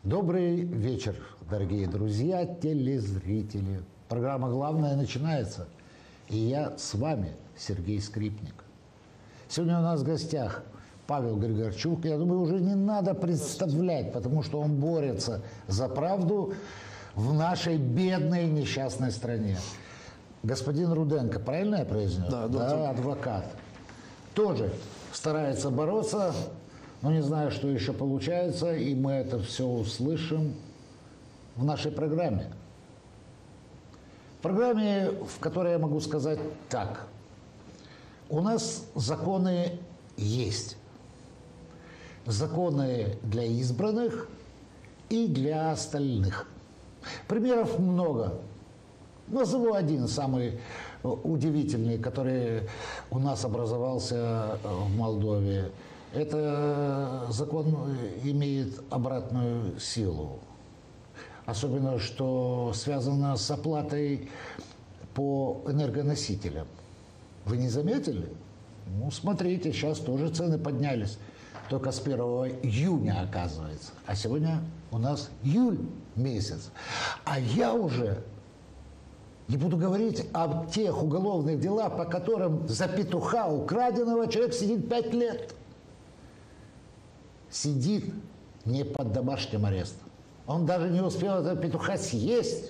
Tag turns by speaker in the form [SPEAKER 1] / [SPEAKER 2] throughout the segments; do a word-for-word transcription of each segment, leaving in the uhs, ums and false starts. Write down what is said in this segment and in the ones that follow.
[SPEAKER 1] Добрый вечер, дорогие друзья, телезрители. Программа «Главное» начинается. И я с вами, Сергей Скрипник. Сегодня у нас в гостях Павел Григорчук. Я думаю, уже не надо представлять, потому что он борется за правду в нашей бедной несчастной стране. Господин Руденко, правильно я произнес?
[SPEAKER 2] Да,
[SPEAKER 1] да, адвокат. Тоже старается бороться, но не знаю, что еще получается, и мы это все услышим в нашей программе. В программе, в которой я могу сказать так. У нас законы есть. Законы для избранных и для остальных. Примеров много. Назову один самый удивительный, который у нас образовался в Молдове. Это закон имеет обратную силу. Особенно, что связано с оплатой по энергоносителям. Вы не заметили? Ну, смотрите, сейчас тоже цены поднялись. Только с первого июня, оказывается. А сегодня у нас июль месяц. А я уже не буду говорить об тех уголовных делах, по которым за петуха украденного человек сидит пять лет. Сидит не под домашним арестом. Он даже не успел этого петуха съесть,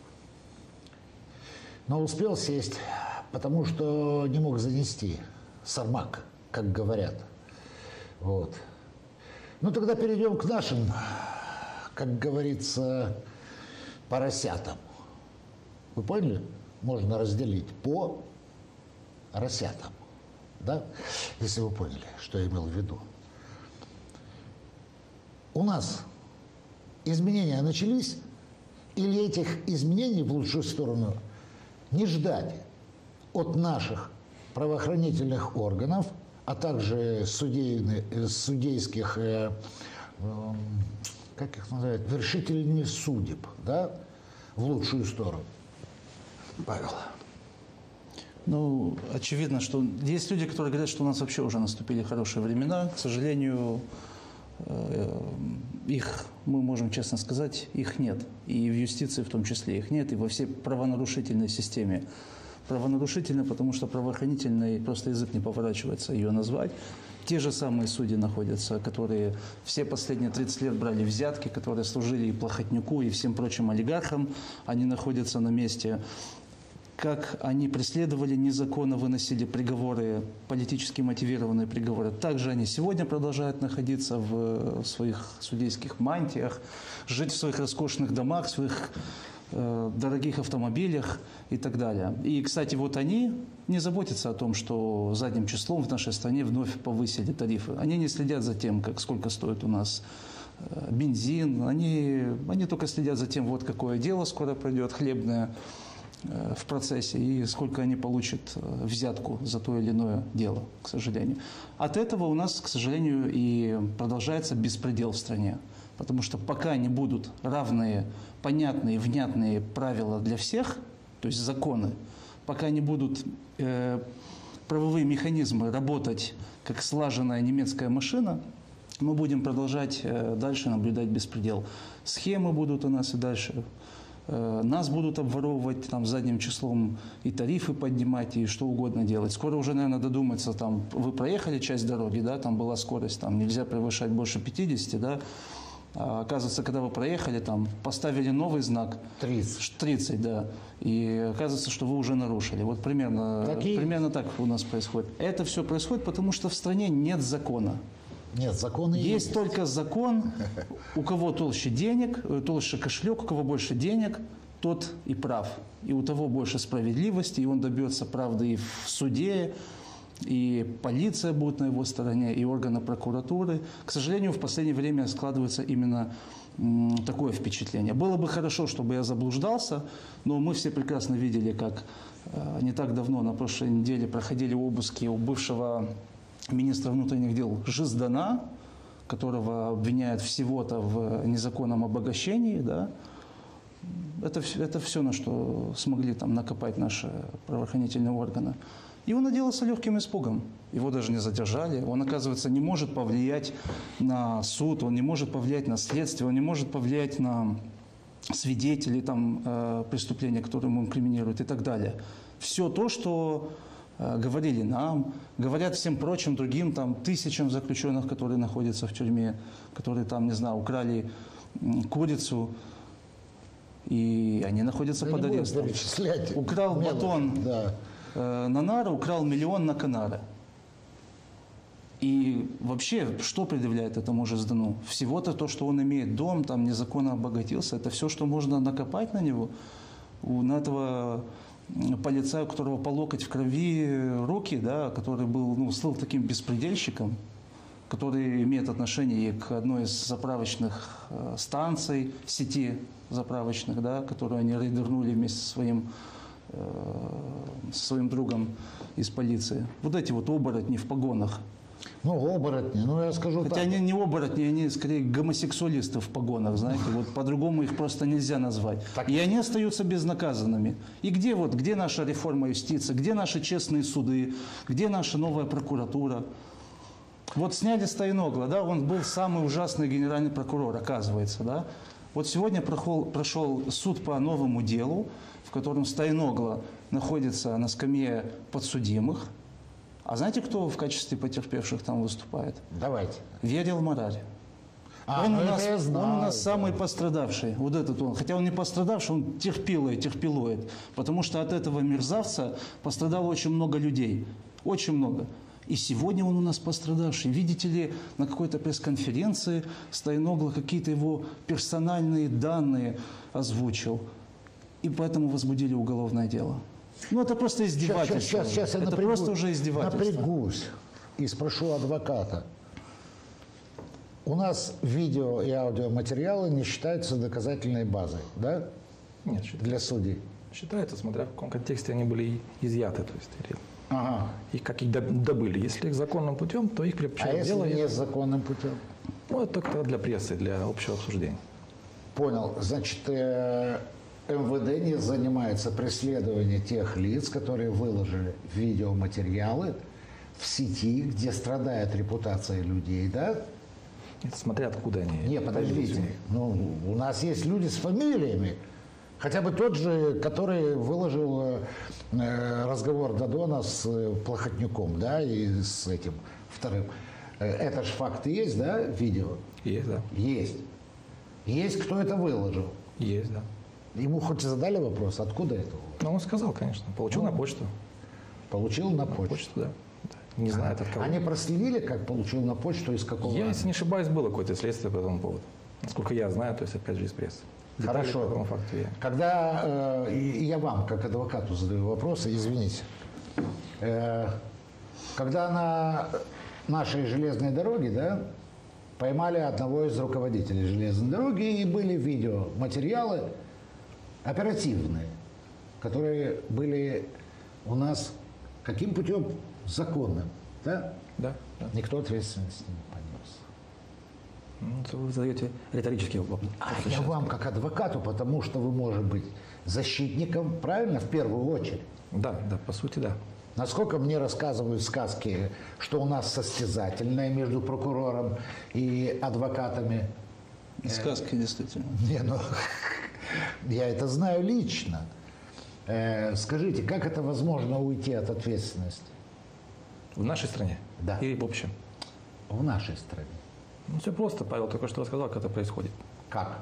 [SPEAKER 1] но успел сесть, потому что не мог занести сармак, как говорят. Вот. Ну, тогда перейдем к нашим, как говорится, поросятам. Вы поняли? Можно разделить по поросятам. Да? Если вы поняли, что я имел в виду. У нас изменения начались, или этих изменений в лучшую сторону не ждать от наших правоохранительных органов, а также судейных, судейских, э, э, как их называют, вершителей судеб, да, в лучшую сторону. Павел.
[SPEAKER 2] Ну, очевидно, что есть люди, которые говорят, что у нас вообще уже наступили хорошие времена. К сожалению, их, мы можем честно сказать, их нет. И в юстиции в том числе их нет, и во всей правонарушительной системе. Правонарушительной, потому что правоохранительной просто язык не поворачивается ее назвать. Те же самые судьи находятся, которые все последние тридцать лет брали взятки, которые служили и Плохотнюку, и всем прочим олигархам. Они находятся на месте. Как они преследовали незаконно, выносили приговоры, политически мотивированные приговоры. Также они сегодня продолжают находиться в своих судейских мантиях, жить в своих роскошных домах, в своих э, дорогих автомобилях и так далее. И, кстати, вот они не заботятся о том, что задним числом в нашей стране вновь повысили тарифы. Они не следят за тем, как, сколько стоит у нас э, бензин. Они, они только следят за тем, вот какое дело скоро пройдет, хлебное, в процессе, и сколько они получат взятку за то или иное дело, к сожалению. От этого у нас, к сожалению, и продолжается беспредел в стране. Потому что пока не будут равные, понятные, внятные правила для всех, то есть законы, пока не будут э, правовые механизмы работать как слаженная немецкая машина, мы будем продолжать э, дальше наблюдать беспредел. Схемы будут у нас и дальше. Нас будут обворовывать там задним числом, и тарифы поднимать, и что угодно делать. Скоро уже, наверное, додуматься, там, вы проехали часть дороги, да, там была скорость, там нельзя превышать больше пятидесяти, да. А оказывается, когда вы проехали, там, поставили новый знак
[SPEAKER 1] тридцать,
[SPEAKER 2] тридцать, да, и оказывается, что вы уже нарушили. Вот примерно, примерно так у нас происходит. Это все происходит, потому что в стране нет закона.
[SPEAKER 1] Нет, законы есть.
[SPEAKER 2] Есть только закон, у кого толще денег, толще кошелек, у кого больше денег, тот и прав. И у того больше справедливости, и он добьется правды и в суде, и полиция будет на его стороне, и органы прокуратуры. К сожалению, в последнее время складывается именно м, такое впечатление. Было бы хорошо, чтобы я заблуждался, но мы все прекрасно видели, как э, не так давно, на прошлой неделе, проходили обыски у бывшего министра внутренних дел Жиздана, которого обвиняют всего-то в незаконном обогащении, да. Это, это все, на что смогли там накопать наши правоохранительные органы. И он отделался легким испугом. Его даже не задержали. Он, оказывается, не может повлиять на суд, он не может повлиять на следствие, он не может повлиять на свидетелей там, э, преступления, которые ему инкриминируют и так далее. Все то, что э, говорили нам, говорят всем прочим другим там, тысячам заключенных, которые находятся в тюрьме, которые там, не знаю, украли м, курицу, и они находятся
[SPEAKER 1] да
[SPEAKER 2] под арестом. Украл
[SPEAKER 1] мелочи,
[SPEAKER 2] батон
[SPEAKER 1] да.
[SPEAKER 2] э, на нары, украл миллион на Канары. И вообще, что предъявляет этому Жездану? Всего-то то, что он имеет дом, там незаконно обогатился, это все, что можно накопать на него. У, на этого полицая, у которого по локоть в крови руки, да, который был, ну, слыл таким беспредельщиком, который имеет отношение к одной из заправочных э, станций, сети заправочных, да, которую они рейдернули вместе со своим, э, со своим другом из полиции. Вот эти вот оборотни в погонах.
[SPEAKER 1] Ну, оборотни, ну я скажу
[SPEAKER 2] Хотя
[SPEAKER 1] так.
[SPEAKER 2] они не оборотни, они скорее гомосексуалисты в погонах, знаете, вот по-другому их просто нельзя назвать.
[SPEAKER 1] Так.
[SPEAKER 2] И они остаются безнаказанными. И где вот, где наша реформа юстиции, где наши честные суды, где наша новая прокуратура? Вот сняли Стояногла, да, он был самый ужасный генеральный прокурор, оказывается, да. Вот сегодня прошел, прошел суд по новому делу, в котором Стояногла находится на скамье подсудимых. А знаете, кто в качестве потерпевших там выступает?
[SPEAKER 1] Давайте.
[SPEAKER 2] Верил Мораль.
[SPEAKER 1] А,
[SPEAKER 2] он,
[SPEAKER 1] ну
[SPEAKER 2] у
[SPEAKER 1] это
[SPEAKER 2] нас,
[SPEAKER 1] я знаю,
[SPEAKER 2] он у нас
[SPEAKER 1] да.
[SPEAKER 2] самый пострадавший, вот этот он. Хотя он не пострадавший, он терпилует, терпилует. Потому что от этого мерзавца пострадало очень много людей. Очень много. И сегодня он у нас пострадавший. Видите ли, на какой-то пресс-конференции Стояногла какие-то его персональные данные озвучил. И поэтому возбудили уголовное дело. Ну, это просто издевательство.
[SPEAKER 1] Сейчас, сейчас, сейчас я
[SPEAKER 2] это
[SPEAKER 1] напрягу,
[SPEAKER 2] просто уже издевательство.
[SPEAKER 1] напрягусь и спрошу адвоката. У нас видео и аудиоматериалы не считаются доказательной базой, да?
[SPEAKER 3] Нет, считается.
[SPEAKER 1] Для судей.
[SPEAKER 3] Считается, смотря в каком контексте они были изъяты, то есть или-
[SPEAKER 1] Ага.
[SPEAKER 3] и как их доб- добыли. Если их законным путем, то их
[SPEAKER 1] А
[SPEAKER 3] приобщают
[SPEAKER 1] если
[SPEAKER 3] дело.
[SPEAKER 1] не законным путем?
[SPEAKER 3] Ну, это только для прессы, для общего обсуждения.
[SPEAKER 1] Понял. Значит, э, эм вэ дэ не занимается преследованием тех лиц, которые выложили видеоматериалы в сети, где страдает репутация людей, да?
[SPEAKER 3] Это смотря откуда они.
[SPEAKER 1] Не, подождите.
[SPEAKER 3] появились у них.
[SPEAKER 1] Ну, у нас есть люди с фамилиями. Хотя бы тот же, который выложил э, разговор Додона с э, Плохотнюком, да, и с этим вторым. Э, это же факт есть, да, видео?
[SPEAKER 3] Есть, да.
[SPEAKER 1] Есть. Есть, кто это выложил.
[SPEAKER 3] Есть, да.
[SPEAKER 1] Ему хоть и задали вопрос, откуда это?
[SPEAKER 3] Ну, он сказал, конечно. Получил
[SPEAKER 1] Ну,
[SPEAKER 3] на почту.
[SPEAKER 1] Получил на
[SPEAKER 3] На
[SPEAKER 1] почту.
[SPEAKER 3] почту, да. Да. Не знает от кого.
[SPEAKER 1] Они проследили, как получил на почту, из какого?
[SPEAKER 3] Я, если не ошибаюсь, было какое-то следствие по этому поводу. Насколько я знаю, то есть, опять же, из прессы. Детали
[SPEAKER 1] Хорошо.
[SPEAKER 3] по этому факту я.
[SPEAKER 1] Когда, э, и я вам, как адвокату, задаю вопросы, извините. Э, когда на нашей железной дороге, да, поймали одного из руководителей железной дороги, и были видеоматериалы оперативные, которые были у нас каким путем? Законным, да?
[SPEAKER 3] Да, да.
[SPEAKER 1] Никто ответственности не понес.
[SPEAKER 3] Ну, это вы задаете риторический вопрос.
[SPEAKER 1] А я вам как адвокату, потому что вы, может быть, защитником, правильно, в первую очередь.
[SPEAKER 3] Да, да, по сути, да.
[SPEAKER 1] Насколько мне рассказывают сказки, что у нас состязательное между прокурором и адвокатами.
[SPEAKER 2] Сказки, действительно.
[SPEAKER 1] Не, ну, я это знаю лично. Э, скажите, как это возможно уйти от ответственности
[SPEAKER 3] В нашей стране?
[SPEAKER 1] Да.
[SPEAKER 3] Или в общем?
[SPEAKER 1] в нашей стране?
[SPEAKER 3] Ну, все просто. Павел только что рассказал, как это происходит.
[SPEAKER 1] Как?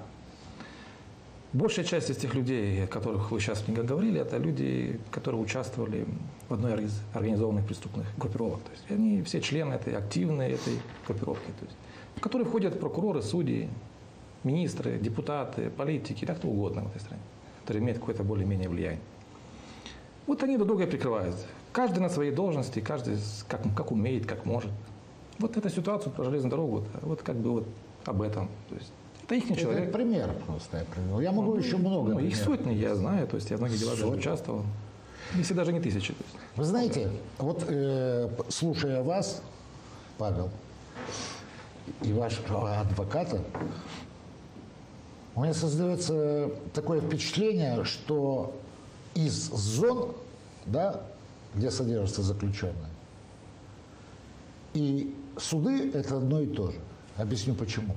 [SPEAKER 3] Большая часть из тех людей, о которых вы сейчас в книгах говорили, это люди, которые участвовали в одной из организованных преступных группировок. То есть они все члены этой активной этой группировки, то есть, в которые входят прокуроры, судьи, министры, депутаты, политики, да кто угодно в этой стране, которые имеют какое-то более-менее влияние. Вот они друг друга прикрывают. Каждый на своей должности, каждый как, как умеет, как может. Вот эту ситуацию про железную дорогу, вот как бы вот об этом. То есть, это их
[SPEAKER 1] Это
[SPEAKER 3] человек.
[SPEAKER 1] пример просто я привел. Я могу еще много.
[SPEAKER 3] Ну, их
[SPEAKER 1] примеров.
[SPEAKER 3] сотни, я знаю, то есть я в многих делах даже
[SPEAKER 1] Сотни.
[SPEAKER 3] участвовал. Если даже не тысячи. То есть.
[SPEAKER 1] Вы знаете, вот э, слушая вас, Павел, и вашего адвоката, у меня создается такое впечатление, что из зон, да, где содержатся заключенные. И суды – это одно и то же. Объясню почему.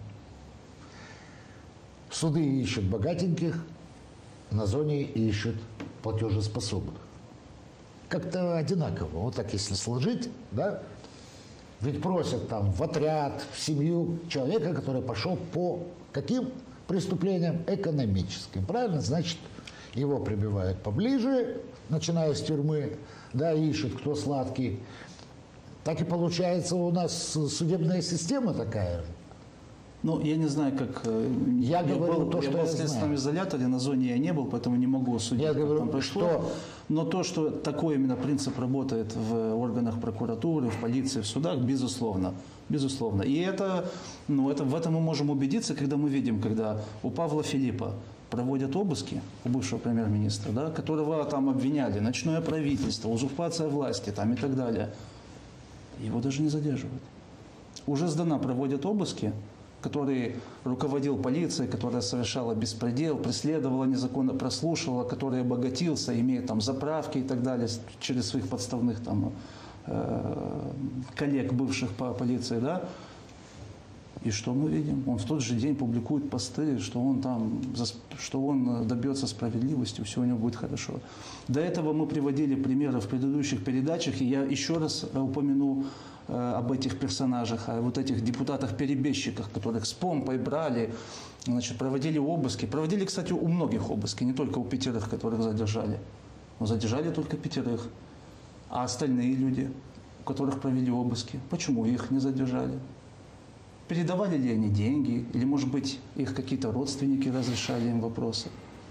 [SPEAKER 1] Суды ищут богатеньких, на зоне ищут платежеспособных. Как-то одинаково. Вот так если сложить, да? Ведь просят там в отряд, в семью человека, который пошел по каким преступлениям? Экономическим. Правильно? Значит, его прибивают поближе, начиная с тюрьмы, да, ищут, кто сладкий. Так и получается у нас судебная система такая же.
[SPEAKER 2] Ну, я не знаю, как...
[SPEAKER 1] Я, я говорю
[SPEAKER 2] был,
[SPEAKER 1] то,
[SPEAKER 2] я
[SPEAKER 1] что
[SPEAKER 2] был
[SPEAKER 1] я
[SPEAKER 2] в следственном
[SPEAKER 1] знаю.
[SPEAKER 2] изоляторе, на зоне я не был, поэтому не могу судить,
[SPEAKER 1] я
[SPEAKER 2] как
[SPEAKER 1] говорю,
[SPEAKER 2] там прошло.
[SPEAKER 1] Что...
[SPEAKER 2] Но то, что такой именно принцип работает в органах прокуратуры, в полиции, в судах, безусловно. Безусловно. И это, ну, это, в этом мы можем убедиться, когда мы видим, когда у Павла Филиппа проводят обыски, у бывшего премьер-министра, да, которого там обвиняли, ночное правительство, узурпация власти там, и так далее. Его даже не задерживают. У Жездана проводят обыски, который руководил полицией, которая совершала беспредел, преследовала незаконно, прослушивала, который обогатился, имея там заправки и так далее через своих подставных там э, коллег, бывших по полиции, да. И что мы видим? Он в тот же день публикует посты, что он там, что он добьется справедливости, все у него будет хорошо. До этого мы приводили примеры в предыдущих передачах, и я еще раз упомяну э, об этих персонажах, о вот этих депутатах-перебежчиках, которых с помпой брали, значит, проводили обыски. Проводили, кстати, у многих обыски, не только у пятерых, которых задержали. Но задержали только пятерых. А остальные люди, у которых провели обыски, почему их не задержали? Передавали ли они деньги, или, может быть, их какие-то родственники разрешали им вопросы?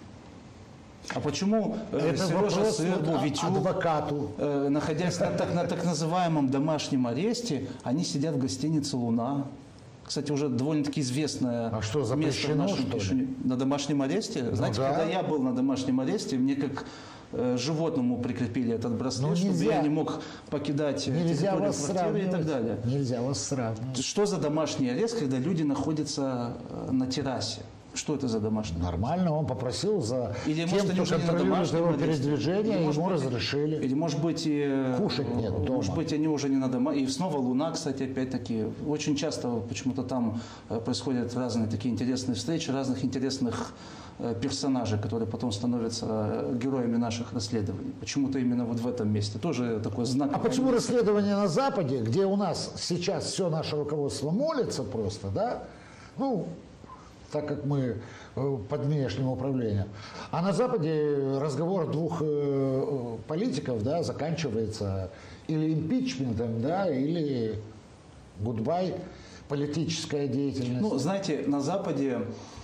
[SPEAKER 2] А почему э, Сережа Сырбу, Витюк,
[SPEAKER 1] адвокату,
[SPEAKER 2] э, находясь на так, на так называемом домашнем аресте, они сидят в гостинице «Луна»? Кстати, уже довольно-таки известное
[SPEAKER 1] а что,
[SPEAKER 2] место в нашем
[SPEAKER 1] что ли?
[SPEAKER 2] Тишине. На домашнем аресте?
[SPEAKER 1] Ну,
[SPEAKER 2] знаете,
[SPEAKER 1] да.
[SPEAKER 2] когда я был на домашнем аресте, мне как э, животному прикрепили этот браслет,
[SPEAKER 1] ну,
[SPEAKER 2] чтобы я не мог покидать
[SPEAKER 1] нельзя
[SPEAKER 2] территорию
[SPEAKER 1] вас
[SPEAKER 2] квартиры и так далее.
[SPEAKER 1] Нельзя вас сравнивать.
[SPEAKER 2] Что за домашний арест, когда люди находятся на террасе? Что это за домашний арест?
[SPEAKER 1] Нормально, он попросил за
[SPEAKER 2] Или,
[SPEAKER 1] тем,
[SPEAKER 2] может,
[SPEAKER 1] кто контролирует его
[SPEAKER 2] аресте?
[SPEAKER 1] передвижение,
[SPEAKER 2] Или,
[SPEAKER 1] ему
[SPEAKER 2] быть,
[SPEAKER 1] разрешили.
[SPEAKER 2] Или, может быть, и,
[SPEAKER 1] кушать нет дома.
[SPEAKER 2] Может быть, они уже не на дома. И снова «Луна», кстати, опять-таки. Очень часто почему-то там происходят разные такие интересные встречи, разных интересных персонажей, которые потом становятся героями наших расследований. Почему-то именно вот в этом месте. Тоже такой знак.
[SPEAKER 1] А почему расследование на Западе, где у нас сейчас все наше руководство молится просто, да? Ну, так как мы под внешним управлением. А на Западе разговор двух э, политиков, да, заканчивается или импичментом, да, или гудбай, политическая деятельность.
[SPEAKER 2] Ну, знаете, на Западе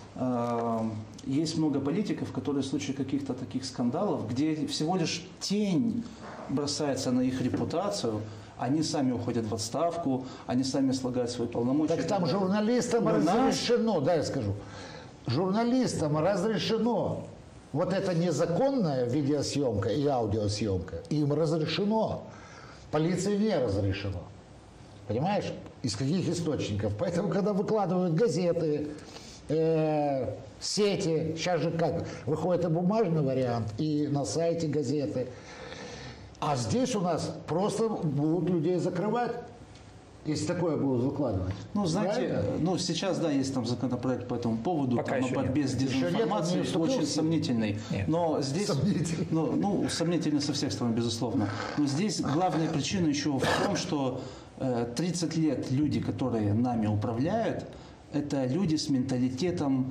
[SPEAKER 2] э, есть много политиков, которые в случае каких-то таких скандалов, где всего лишь тень бросается на их репутацию, они сами уходят в отставку, они сами слагают свои полномочия.
[SPEAKER 1] Так там журналистам
[SPEAKER 2] Но
[SPEAKER 1] разрешено,
[SPEAKER 2] наш...
[SPEAKER 1] да, я скажу, журналистам разрешено вот эта незаконная видеосъемка и аудиосъемка, им разрешено, полиции не разрешено. Понимаешь, из каких источников? Поэтому, когда выкладывают газеты, э, сети, сейчас же как, выходит и бумажный вариант, и на сайте газеты. А здесь у нас просто будут людей закрывать, если такое будут выкладывать.
[SPEAKER 2] Ну, знаете,
[SPEAKER 1] Правильно?
[SPEAKER 2] ну, сейчас, да, есть там законопроект по этому поводу,
[SPEAKER 3] Пока
[SPEAKER 2] там, о
[SPEAKER 3] еще
[SPEAKER 2] борьбе
[SPEAKER 3] нет.
[SPEAKER 2] с
[SPEAKER 1] Еще
[SPEAKER 2] дезинформацией,
[SPEAKER 1] нет, он не
[SPEAKER 2] очень
[SPEAKER 1] вступил.
[SPEAKER 2] сомнительный.
[SPEAKER 3] Нет.
[SPEAKER 2] Но здесь,
[SPEAKER 1] Сомнительный.
[SPEAKER 2] ну, ну, сомнительно со всех сторон, безусловно. Но здесь главная причина еще в том, что э, тридцать лет люди, которые нами управляют, это люди с менталитетом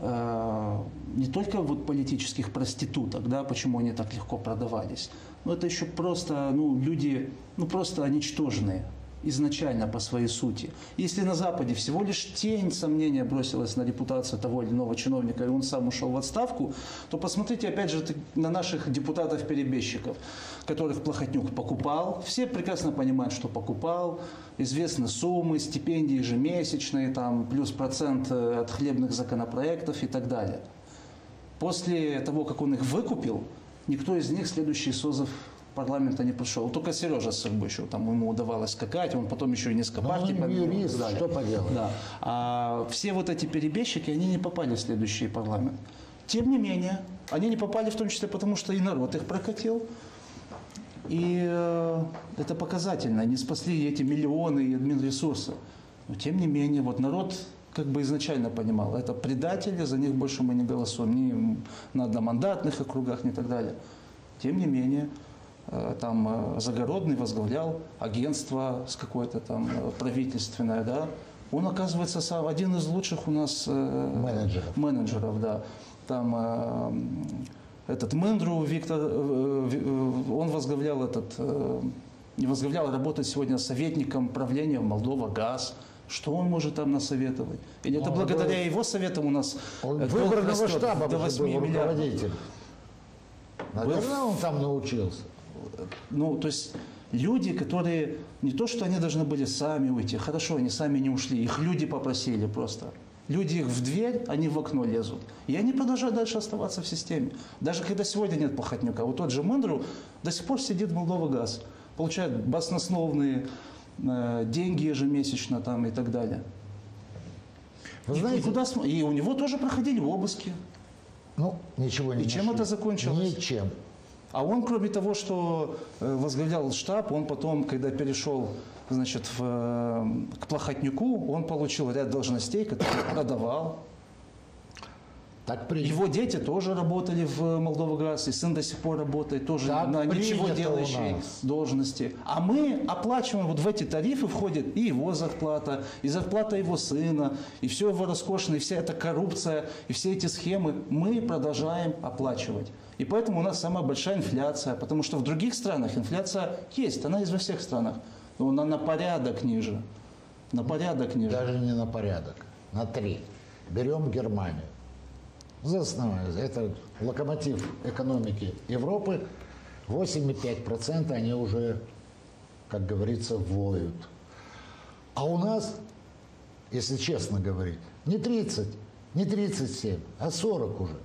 [SPEAKER 2] э, не только вот политических проституток, да, почему они так легко продавались, но это еще просто, ну, люди, ну, просто ничтожные изначально по своей сути. Если на Западе всего лишь тень сомнения бросилась на репутацию того или иного чиновника, и он сам ушел в отставку, то посмотрите, опять же, на наших депутатов-перебежчиков, которых Плохотнюк покупал. Все прекрасно понимают, что покупал. Известны суммы, стипендии ежемесячные, там, плюс процент от хлебных законопроектов и так далее. После того, как он их выкупил, никто из них следующий созыв парламента не прошел. Только Сережа Сырбу еще, там ему удавалось скакать, он потом еще и несколько партий
[SPEAKER 1] он
[SPEAKER 2] победил.
[SPEAKER 1] юрист, что поделать.
[SPEAKER 2] Да. А все вот эти перебежчики, они не попали в следующий парламент. Тем не менее, они не попали в том числе потому, что и народ их прокатил. И э, это показательно. Они спасли эти миллионы и админресурсы. Но тем не менее, вот народ как бы изначально понимал, это предатели, за них больше мы не голосуем, ни на одномандатных округах, ни так далее. Тем не менее, э, там э, Загородный возглавлял агентство с какое-то там э, правительственное, да. Он, оказывается, сам один из лучших у нас э,
[SPEAKER 1] менеджеров.
[SPEAKER 2] менеджеров, да. Там э, этот Мендру Виктор, э, э, он возглавлял этот, э, возглавлял работать сегодня советником правления в Молдова ГАЗ. Что он может там насоветовать? Или это
[SPEAKER 1] он
[SPEAKER 2] благодаря
[SPEAKER 1] был,
[SPEAKER 2] его советам у нас
[SPEAKER 1] он
[SPEAKER 2] долг
[SPEAKER 1] выборного
[SPEAKER 2] растет
[SPEAKER 1] штаба
[SPEAKER 2] до восьми миллиардов.
[SPEAKER 1] Наверное, он там научился.
[SPEAKER 2] Ну, то есть люди, которые не то, что они должны были сами уйти, хорошо, они сами не ушли, их люди попросили просто. Люди их в дверь, они в окно лезут. И они продолжают дальше оставаться в системе. Даже когда сегодня нет Плохотнюка. Вот тот же Мендру до сих пор сидит в Молдова ГАЗ. Получает баснословные э, деньги ежемесячно там и так далее.
[SPEAKER 1] Вы
[SPEAKER 2] и,
[SPEAKER 1] знаете,
[SPEAKER 2] и, куда, и у него тоже проходили обыски.
[SPEAKER 1] Ну, ничего не
[SPEAKER 2] И чем
[SPEAKER 1] нашли.
[SPEAKER 2] это закончилось?
[SPEAKER 1] Ничем.
[SPEAKER 2] А он, кроме того, что возглавлял штаб, он потом, когда перешел, значит, в, к Плохотнюку, он получил ряд должностей, которые продавал.
[SPEAKER 1] Так принято.
[SPEAKER 2] Его дети тоже работали в Молдова-ГАЗ, и сын до сих пор работает тоже
[SPEAKER 1] Так
[SPEAKER 2] на ничего
[SPEAKER 1] принято
[SPEAKER 2] делающей
[SPEAKER 1] у нас.
[SPEAKER 2] должности. А мы оплачиваем, вот в эти тарифы входит и его зарплата, и зарплата его сына, и все его роскошное, и вся эта коррупция, и все эти схемы мы продолжаем оплачивать. И поэтому у нас самая большая инфляция, потому что в других странах инфляция есть, она есть во всех странах, но она на порядок ниже. На порядок ниже.
[SPEAKER 1] Даже не на порядок, на три. Берем Германию. За основное, это локомотив экономики Европы. восемь и пять десятых процента они уже, как говорится, воют. А у нас, если честно говорить, не тридцать, не тридцать семь, а сорок уже.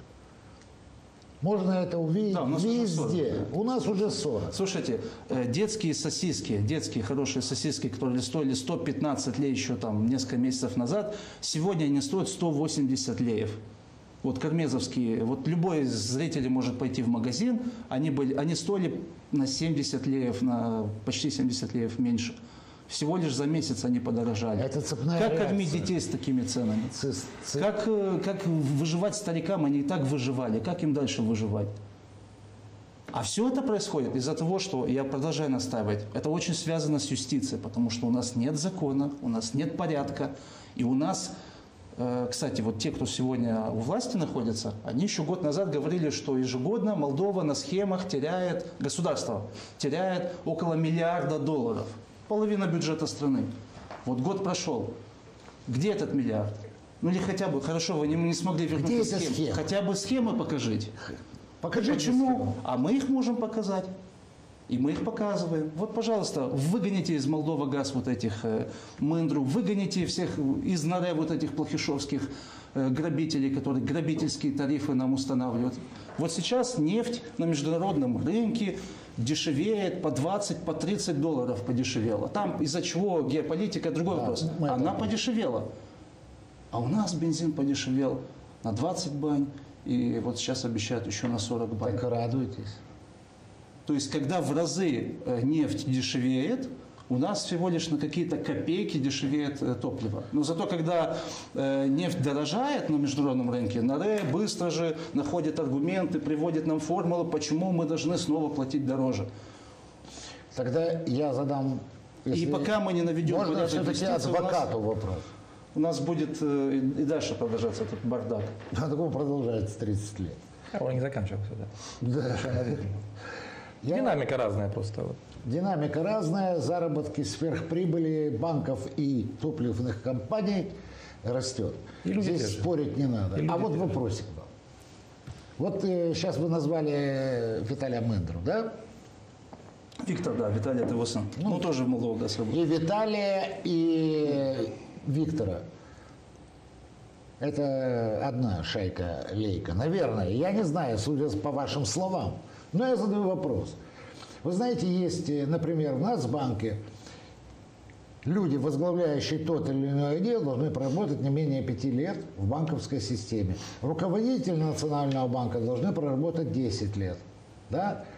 [SPEAKER 1] Можно это увидеть
[SPEAKER 2] Да, у нас уже сорок,
[SPEAKER 1] везде.
[SPEAKER 2] да.
[SPEAKER 1] У нас уже сорок.
[SPEAKER 2] Слушайте, э, детские сосиски, детские хорошие сосиски, которые стоили сто пятнадцать лей еще там несколько месяцев назад, сегодня они стоят сто восемьдесят леев. Вот кармезовские, вот любой из зрителей может пойти в магазин, они, были, они стоили на семьдесят леев, на почти семьдесят леев меньше. Всего лишь за месяц они подорожали.
[SPEAKER 1] Это цепная
[SPEAKER 2] Как
[SPEAKER 1] реакция.
[SPEAKER 2] кормить детей с такими ценами?
[SPEAKER 1] Ци- ци-
[SPEAKER 2] Как, э, как выживать старикам? Они и так выживали. Как им дальше выживать? А все это происходит из-за того, что, я продолжаю настаивать, это очень связано с юстицией, потому что у нас нет закона, у нас нет порядка, и у нас, э, кстати, вот те, кто сегодня у власти находится, они еще год назад говорили, что ежегодно Молдова на схемах теряет, государство теряет около миллиарда долларов, половина бюджета страны. Вот год прошел. Где этот миллиард? Ну или хотя бы, хорошо, вы не, не смогли вернуть
[SPEAKER 1] Где
[SPEAKER 2] из
[SPEAKER 1] эта
[SPEAKER 2] схем.
[SPEAKER 1] схема?
[SPEAKER 2] Хотя бы схемы покажите.
[SPEAKER 1] Покажите
[SPEAKER 2] Почему?
[SPEAKER 1] схему.
[SPEAKER 2] А мы их можем показать. И мы их показываем. Вот, пожалуйста, выгоните из Молдова ГАЗ вот этих э, Мендру, выгоните всех из НАРЭ вот этих плохишовских э, грабителей, которые грабительские тарифы нам устанавливают. Вот сейчас нефть на международном рынке дешевеет по двадцать, по тридцать долларов подешевела. Там из-за чего геополитика, другой
[SPEAKER 1] Да,
[SPEAKER 2] вопрос.
[SPEAKER 1] мы это
[SPEAKER 2] Она
[SPEAKER 1] помним.
[SPEAKER 2] подешевела. А у нас бензин подешевел на двадцать бань. И вот сейчас обещают еще на сорок бань.
[SPEAKER 1] Так радуйтесь.
[SPEAKER 2] То есть, когда в разы э, нефть дешевеет, у нас всего лишь на какие-то копейки дешевеет э, топливо. Но зато, когда э, нефть дорожает на международном рынке, НАРЭ быстро же находит аргументы, приводит нам формулы, почему мы должны снова платить дороже.
[SPEAKER 1] Тогда я задам...
[SPEAKER 2] И пока мы не наведем
[SPEAKER 1] Можно
[SPEAKER 2] порядок
[SPEAKER 1] все-таки
[SPEAKER 2] юстиции, у нас-
[SPEAKER 1] адвокату вопрос.
[SPEAKER 2] У нас будет э, и и дальше продолжаться этот бардак.
[SPEAKER 1] А такого продолжается тридцать лет.
[SPEAKER 3] А он не заканчивался, да.
[SPEAKER 1] Да. Я-
[SPEAKER 3] Динамика разная просто. Вот.
[SPEAKER 1] Динамика разная, заработки сверхприбыли банков и топливных компаний растет.
[SPEAKER 3] И люди
[SPEAKER 1] Здесь
[SPEAKER 3] те же.
[SPEAKER 1] спорить не надо.
[SPEAKER 3] И люди
[SPEAKER 1] А вот
[SPEAKER 3] те же.
[SPEAKER 1] вопросик вам. Вот э, сейчас вы назвали Виталия Мендру, да?
[SPEAKER 2] Виктор, да, Виталий, это его сын. Ну, тоже в Молдова ГАЗ работает.
[SPEAKER 1] И Виталия, и Виктора. Это одна шайка-лейка. Наверное, я не знаю, судя по вашим словам. Но я задаю вопрос. Вы знаете, есть, например, в Нацбанке люди, возглавляющие тот или иной отдел, должны проработать не менее пяти лет в банковской системе. Руководители Национального банка должны проработать десять лет. Да?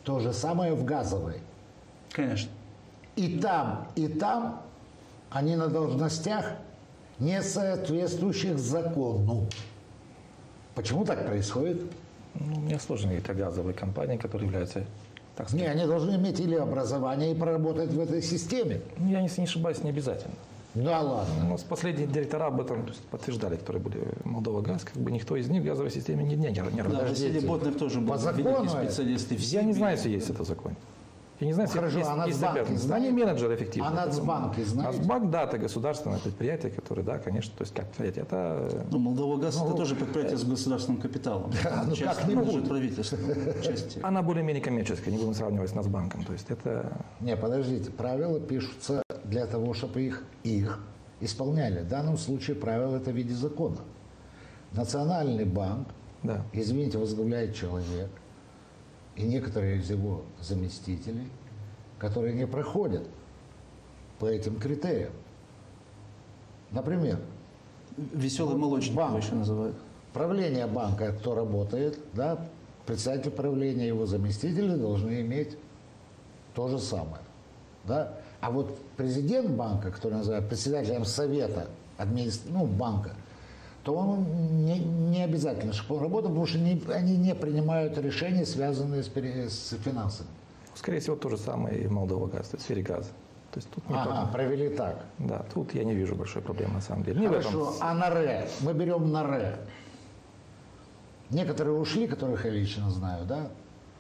[SPEAKER 1] То же самое в газовой.
[SPEAKER 2] Конечно.
[SPEAKER 1] И там, и там они на должностях, не соответствующих закону. Почему так происходит?
[SPEAKER 3] Ну, мне сложно говорить о газовой компании, которая является, так
[SPEAKER 1] Не,
[SPEAKER 3] сказать...
[SPEAKER 1] они должны иметь или образование и проработать в этой системе.
[SPEAKER 3] Ну, я, если не ошибаюсь, не обязательно.
[SPEAKER 1] Да ладно.
[SPEAKER 3] У нас последние директора об этом то есть, подтверждали, которые были Молдова Газ, как бы никто из них в газовой системе не, не, не
[SPEAKER 2] Да,
[SPEAKER 3] работает.
[SPEAKER 2] Василий Ботнер тоже был
[SPEAKER 1] По закону
[SPEAKER 2] великий
[SPEAKER 1] это?
[SPEAKER 2] специалист. И в
[SPEAKER 3] Я не
[SPEAKER 2] Сибири.
[SPEAKER 3] знаю, если есть это в законе. Я не знаю,
[SPEAKER 1] Ну,
[SPEAKER 3] если
[SPEAKER 1] хорошо, а
[SPEAKER 3] есть, есть
[SPEAKER 1] Нацбанк
[SPEAKER 3] обязанность.
[SPEAKER 1] знает?
[SPEAKER 3] Они менеджеры эффективны.
[SPEAKER 1] А Нацбанки знаете?
[SPEAKER 3] Нацбанк, да, это государственное предприятие, которое, да, конечно, то есть, как сказать, это...
[SPEAKER 2] Ну, Молдова Газ это тоже предприятие с государственным капиталом.
[SPEAKER 1] ну
[SPEAKER 2] Часть
[SPEAKER 1] как не
[SPEAKER 2] принадлежит
[SPEAKER 1] будет?
[SPEAKER 2] правительству. Часть.
[SPEAKER 3] Она более-менее коммерческая, не будем сравнивать с Нацбанком. То есть это...
[SPEAKER 1] Не, подождите, правила пишутся для того, чтобы их, их исполняли. В данном случае правила это в виде закона. Национальный банк,
[SPEAKER 3] Да.
[SPEAKER 1] извините, возглавляет человек и некоторые из его заместителей, которые не проходят по этим критериям. Например,
[SPEAKER 2] Веселый молочник
[SPEAKER 1] банк.
[SPEAKER 2] его еще называют.
[SPEAKER 1] правление банка, кто работает, да, председатель правления и его заместители должны иметь то же самое. Да? А вот президент банка, который называют председателем совета администр... ну, банка, то он не, не обязательно, чтобы он работал, потому что не, они не принимают решения, связанные с, пере- с финансами.
[SPEAKER 3] Скорее всего, то же самое и в Молдова Газ, то есть в сфере газа. То есть тут не
[SPEAKER 1] Ага,
[SPEAKER 3] только-
[SPEAKER 1] провели так.
[SPEAKER 3] Да, тут я не вижу большой проблемы на самом деле. Не в этом.
[SPEAKER 1] Хорошо, а на РЭ? Мы берем на РЭ. Некоторые ушли, которых я лично знаю, да?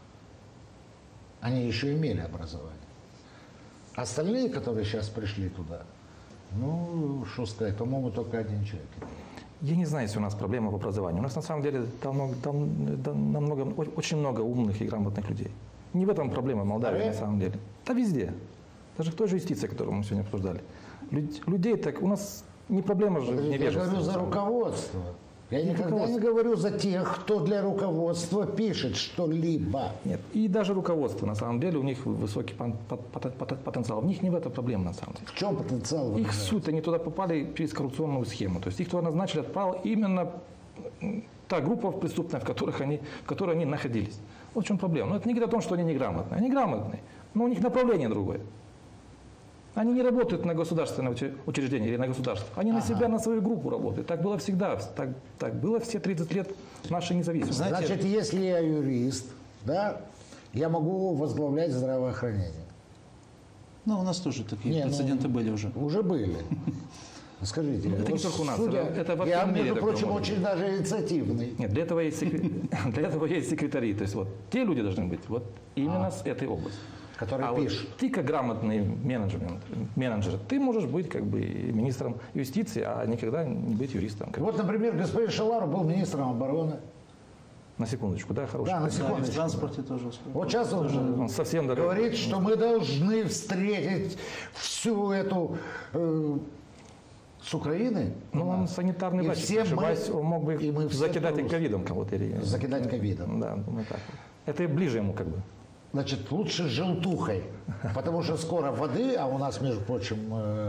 [SPEAKER 1] Они еще имели образование. Остальные, которые сейчас пришли туда, ну, что сказать, по-моему, только один человек.
[SPEAKER 3] Я не знаю, если у нас проблема в образовании. У нас на самом деле давно, дав- да, намного, о- очень много умных и грамотных людей. Не в этом проблема Молдавии
[SPEAKER 1] Да?
[SPEAKER 3] на самом деле. Да везде. Даже в той же юстиции, которую мы сегодня обсуждали. Люд- людей так, у нас не проблема же
[SPEAKER 1] Подождите, я
[SPEAKER 3] невежества.
[SPEAKER 1] говорю за руководство. Я никогда
[SPEAKER 3] руководство.
[SPEAKER 1] не говорю за тех, кто для руководства пишет что-либо.
[SPEAKER 3] Нет, и даже руководство, на самом деле, у них высокий пон- пот- пот- пот- потенциал. В них не в этом проблема, на самом деле.
[SPEAKER 1] В чем потенциал? вы
[SPEAKER 3] Их
[SPEAKER 1] говорите?
[SPEAKER 3] суть, они туда попали через коррупционную схему. То есть их туда назначили, отправила именно м, та группа преступная, в, которых они, в которой они находились. Вот в чем проблема. Но это не говорит о том, что они неграмотные. Они грамотные, но у них направление другое. Они не работают на государственное уче- учреждение или на государство. Они на себя, на свою группу работают. Так было всегда. Так, так было все тридцать лет нашей независимости.
[SPEAKER 2] Знаете-
[SPEAKER 1] Значит, если я юрист, да, я могу возглавлять здравоохранение.
[SPEAKER 2] Ну, у нас тоже такие
[SPEAKER 1] Не, ну,
[SPEAKER 2] прецеденты были уже.
[SPEAKER 1] Уже были. Скажите,
[SPEAKER 3] это не
[SPEAKER 1] вот
[SPEAKER 3] только у нас,
[SPEAKER 1] судя-
[SPEAKER 3] это- это во
[SPEAKER 1] я,
[SPEAKER 3] всем мире
[SPEAKER 1] между
[SPEAKER 3] такое
[SPEAKER 1] прочим,
[SPEAKER 3] может
[SPEAKER 1] очень даже инициативный.
[SPEAKER 3] Нет, для этого есть, секре- для этого есть секретари. То есть вот те люди должны быть вот именно с этой области.
[SPEAKER 1] Который
[SPEAKER 3] а
[SPEAKER 1] пишет.
[SPEAKER 3] Вот ты как грамотный менеджер, менеджер, ты можешь быть как бы и министром юстиции, а никогда не быть юристом. Как бы.
[SPEAKER 1] Вот, например, господин Шаларов был министром обороны.
[SPEAKER 3] На секундочку, да, хороший.
[SPEAKER 1] Да, на
[SPEAKER 2] Да, и в
[SPEAKER 1] секундочку.
[SPEAKER 2] транспорте тоже успел.
[SPEAKER 1] Вот сейчас он,
[SPEAKER 3] Он совсем даже-
[SPEAKER 1] говорит, что мы должны встретить всю эту э, с Украины.
[SPEAKER 3] Ну, он санитарный
[SPEAKER 1] И
[SPEAKER 3] врач,
[SPEAKER 1] все
[SPEAKER 3] если не ошибаюсь,
[SPEAKER 1] мы-
[SPEAKER 3] он мог бы
[SPEAKER 1] и мы все
[SPEAKER 3] закидать и
[SPEAKER 1] русские.
[SPEAKER 3] ковидом кого-то. или-
[SPEAKER 1] Закидать ковидом.
[SPEAKER 3] Да, думаю так. Это и ближе ему как бы.
[SPEAKER 1] Значит, лучше желтухой, потому что скоро воды, а у нас, между прочим,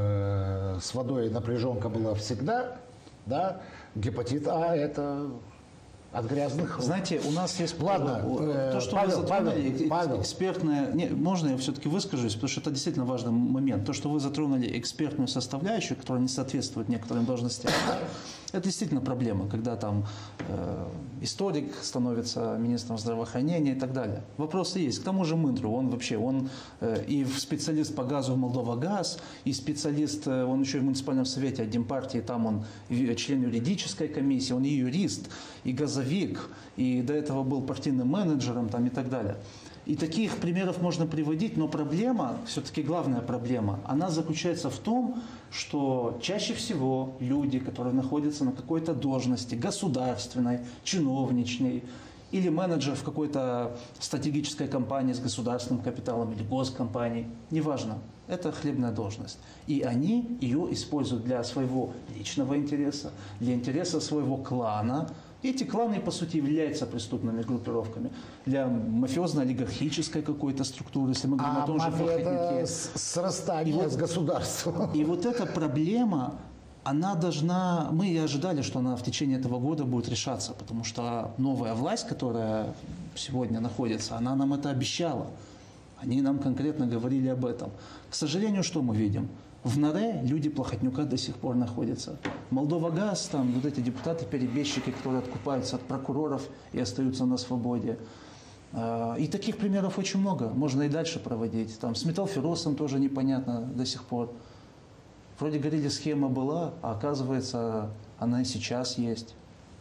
[SPEAKER 1] э, с водой напряженка была всегда, да, гепатит А это от грязных рук.
[SPEAKER 2] Знаете, у нас есть
[SPEAKER 1] Ладно,
[SPEAKER 2] э, то,
[SPEAKER 1] э,
[SPEAKER 2] что
[SPEAKER 1] Павел,
[SPEAKER 2] вы затронули,
[SPEAKER 1] Павел,
[SPEAKER 2] эк-
[SPEAKER 1] Павел.
[SPEAKER 2] экспертное. Не, можно я все-таки выскажусь, потому что это действительно важный момент. То, что вы затронули экспертную составляющую, которая не соответствует некоторым должностям, да, это действительно проблема, когда там э, историк становится министром здравоохранения и так далее. Вопросы есть. К тому же Мынтру, он вообще, он э, и специалист по газу в Молдова Газ, и специалист, э, он еще и в муниципальном совете от Демпартии, там он и член юридической комиссии, он и юрист, и газовик, и до этого был партийным менеджером там, и так далее. И таких примеров можно приводить, но проблема, все-таки главная проблема, она заключается в том, что чаще всего люди, которые находятся на какой-то должности государственной, чиновничной, или менеджер в какой-то стратегической компании с государственным капиталом или госкомпании, неважно, это хлебная должность. И они ее используют для своего личного интереса, для интереса своего клана. Эти кланы, по сути, являются преступными группировками для мафиозно-олигархической какой-то структуры, если мы говорим
[SPEAKER 1] А
[SPEAKER 2] о том же
[SPEAKER 1] мафия это
[SPEAKER 2] Фахетнике.
[SPEAKER 1] с- срастание
[SPEAKER 2] И вот-
[SPEAKER 1] с государством.
[SPEAKER 2] И вот эта проблема, она должна, мы и ожидали, что она в течение этого года будет решаться, потому что новая власть, которая сегодня находится, она нам это обещала. Они нам конкретно говорили об этом. К сожалению, что мы видим? В норе люди Плохотнюка до сих пор находятся. Молдова-Газ, там вот эти депутаты-перебежчики, которые откупаются от прокуроров и остаются на свободе. И таких примеров очень много. Можно и дальше проводить. Там с Металлферросом тоже непонятно до сих пор. Вроде говорили, схема была, а оказывается, она и сейчас есть.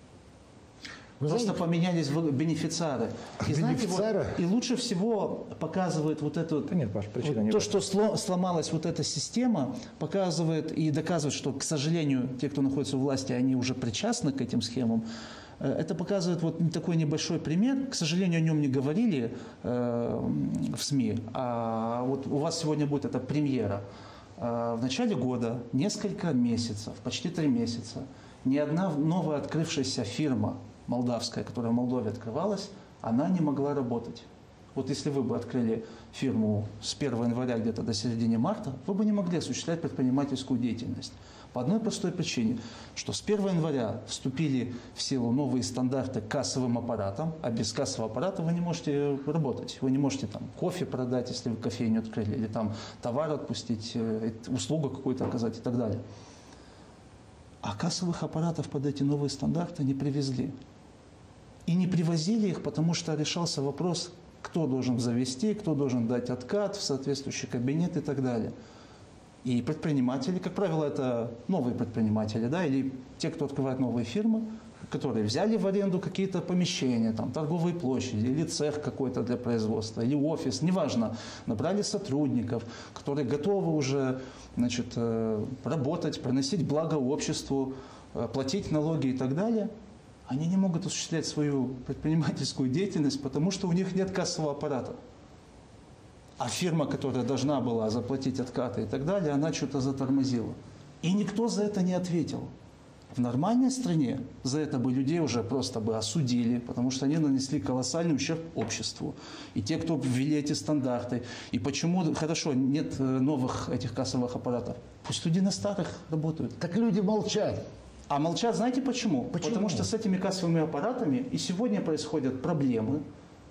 [SPEAKER 2] Вы Просто знаете, поменялись бенефициары. И, знаете, вот, и лучше всего показывает вот это да нет, Паш, вот не то, что сломалась вот эта система, показывает и доказывает, что, к сожалению, те, кто находится у власти, они уже причастны к этим схемам. Это показывает вот такой небольшой пример. К сожалению, о нем не говорили э, в СМИ. А вот у вас сегодня будет эта премьера. Э, в начале года, несколько месяцев, почти три месяца, ни одна новая открывшаяся фирма молдавская, которая в Молдове открывалась, она не могла работать. Вот если вы бы открыли фирму с первого января где-то до середины марта, вы бы не могли осуществлять предпринимательскую деятельность. По одной простой причине, что с первого января вступили в силу новые стандарты к кассовым аппаратам, а без кассового аппарата вы не можете работать. Вы не можете там кофе продать, если вы кофейню открыли, или там товар отпустить, услугу какую-то оказать и так далее. А кассовых аппаратов под эти новые стандарты не привезли. И не привозили их, потому что решался вопрос, кто должен завести, кто должен дать откат в соответствующий кабинет и так далее. И предприниматели, как правило, это новые предприниматели, да, или те, кто открывает новые фирмы, которые взяли в аренду какие-то помещения, там, торговые площади, или цех какой-то для производства, или офис, неважно, набрали сотрудников, которые готовы уже, значит, работать, приносить благо обществу, платить налоги и так далее. Они не могут осуществлять свою предпринимательскую деятельность, потому что у них нет кассового аппарата. А фирма, которая должна была заплатить откаты и так далее, она что-то затормозила. И никто за это не ответил. В нормальной стране за это бы людей уже просто бы осудили, потому что они нанесли колоссальный ущерб обществу. И те, кто ввели эти стандарты. И почему, хорошо, нет новых этих кассовых аппаратов? Пусть люди на старых работают.
[SPEAKER 1] Так люди молчат.
[SPEAKER 2] А молчат, знаете почему?
[SPEAKER 1] Почему?
[SPEAKER 2] Потому что с этими кассовыми аппаратами и сегодня происходят проблемы.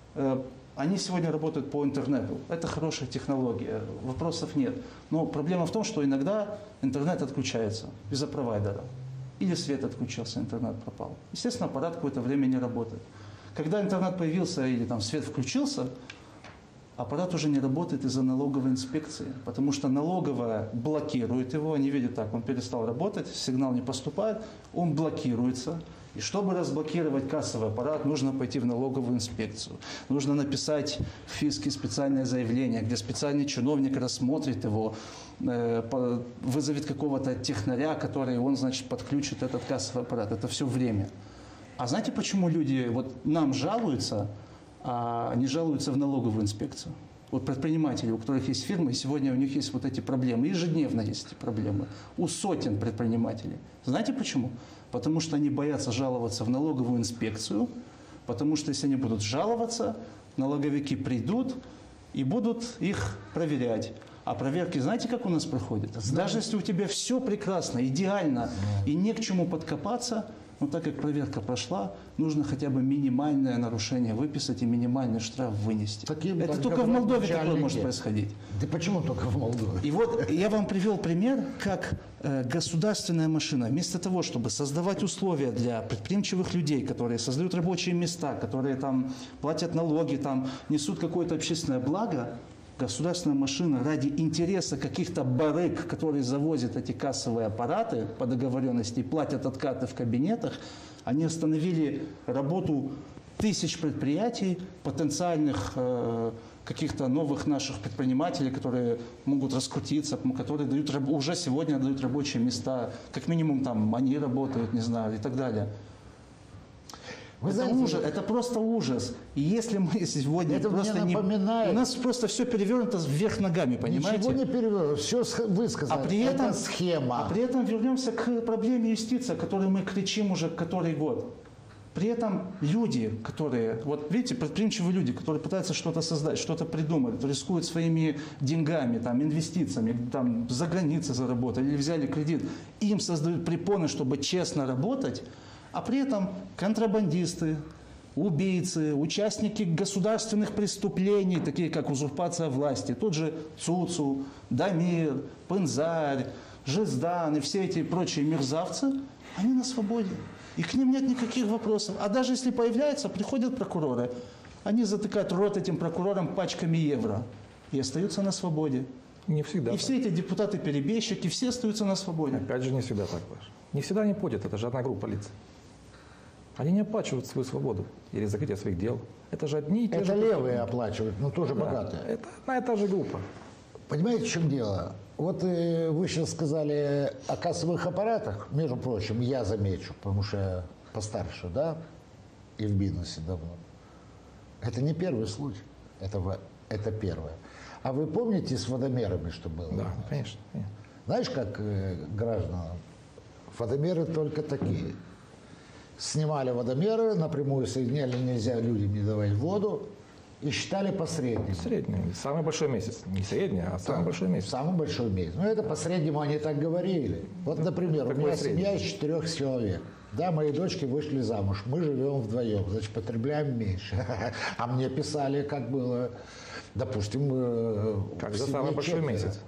[SPEAKER 2] Они сегодня работают по интернету. Это хорошая технология, вопросов нет. Но проблема в том, что иногда интернет отключается из-за провайдера. Или свет отключился, интернет пропал. Естественно, аппарат какое-то время не работает. Когда интернет появился или там свет включился, аппарат уже не работает из-за налоговой инспекции, потому что налоговая блокирует его, они видят так, он перестал работать, сигнал не поступает, он блокируется. И чтобы разблокировать кассовый аппарат, нужно пойти в налоговую инспекцию. Нужно написать в фиске специальное заявление, где специальный чиновник рассмотрит его, э, вызовет какого-то технаря, который он, значит, подключит этот кассовый аппарат. Это все время. А знаете, почему люди вот нам жалуются, а не жалуются в налоговую инспекцию? Вот предприниматели, у которых есть фирмы, сегодня у них есть вот эти проблемы. Ежедневно есть эти проблемы. У сотен предпринимателей. Знаете почему? Потому что они боятся жаловаться в налоговую инспекцию, потому что если они будут жаловаться, налоговики придут и будут их проверять. А проверки, знаете, как у нас проходят? Знаете. Даже если у тебя все прекрасно, идеально, и не к чему подкопаться, но так как проверка прошла, нужно хотя бы минимальное нарушение выписать и минимальный штраф вынести.
[SPEAKER 1] Таким
[SPEAKER 2] Это только в Молдове такое может происходить.
[SPEAKER 1] Да почему только в Молдове?
[SPEAKER 2] И вот я вам привел пример, как э, государственная машина, вместо того, чтобы создавать условия для предприимчивых людей, которые создают рабочие места, которые там платят налоги, там несут какое-то общественное благо, государственная машина ради интереса каких-то барыг, которые завозят эти кассовые аппараты по договоренности и платят откаты в кабинетах, они остановили работу тысяч предприятий, потенциальных э, каких-то новых наших предпринимателей, которые могут раскрутиться, которые дают, уже сегодня дают рабочие места, как минимум там они работают, не знаю, и так далее. Вы это знаете, ужас, это просто ужас. И если мы сегодня
[SPEAKER 1] это
[SPEAKER 2] просто не... У нас просто все перевернуто вверх ногами, понимаете?
[SPEAKER 1] Ничего не перевернуто, все высказано.
[SPEAKER 2] А при этом,
[SPEAKER 1] это схема.
[SPEAKER 2] А при этом вернемся к проблеме юстиции, о которой мы кричим уже который год. При этом люди, которые, вот видите, предприимчивые люди, которые пытаются что-то создать, что-то придумать, рискуют своими деньгами, там, инвестициями, там, за границей заработали или взяли кредит, им создают препоны, чтобы честно работать. А при этом контрабандисты, убийцы, участники государственных преступлений, такие как узурпация власти, тот же Цуцу, Дамир, Пынзарь, Жиздан и все эти прочие мерзавцы, они на свободе. И к ним нет никаких вопросов. А даже если появляются, приходят прокуроры. Они затыкают рот этим прокурорам пачками евро и остаются на свободе.
[SPEAKER 3] Не всегда.
[SPEAKER 2] И
[SPEAKER 3] так.
[SPEAKER 2] все эти депутаты-перебежчики, все остаются на свободе.
[SPEAKER 3] Опять же, не всегда так, Паш. Не всегда они платят, это же одна группа лиц. Они не оплачивают свою свободу или закрытие своих дел. Это же одни и те
[SPEAKER 1] Это
[SPEAKER 3] же...
[SPEAKER 1] левые оплачивают, но тоже
[SPEAKER 3] Да,
[SPEAKER 1] богатые.
[SPEAKER 3] это одна и та же группа.
[SPEAKER 1] Понимаете, в чем дело? Вот э, вы сейчас сказали о кассовых аппаратах. Между прочим, я замечу, потому что я постарше, да, и в бизнесе давно. Это не первый случай, это, в- это первое. А вы помните с водомерами, что было?
[SPEAKER 3] Да, конечно. конечно.
[SPEAKER 1] Знаешь, как э, гражданам? Водомеры только такие. Снимали водомеры, напрямую соединяли, нельзя людям не давать воду, и считали посредником.
[SPEAKER 3] Средний. Самый большой месяц. Не средний, а самый большой месяц.
[SPEAKER 1] Самый большой месяц. Ну, это по среднему они так говорили. Вот, например, у
[SPEAKER 3] Какой
[SPEAKER 1] меня
[SPEAKER 3] средний?
[SPEAKER 1] семья из четырех человек. Да, мои дочки вышли замуж. Мы живем вдвоем, значит, потребляем меньше. А мне писали, как было, допустим, э,
[SPEAKER 3] Как
[SPEAKER 1] в
[SPEAKER 3] за
[SPEAKER 1] семье
[SPEAKER 3] самый большой
[SPEAKER 1] четверо.
[SPEAKER 3] месяц.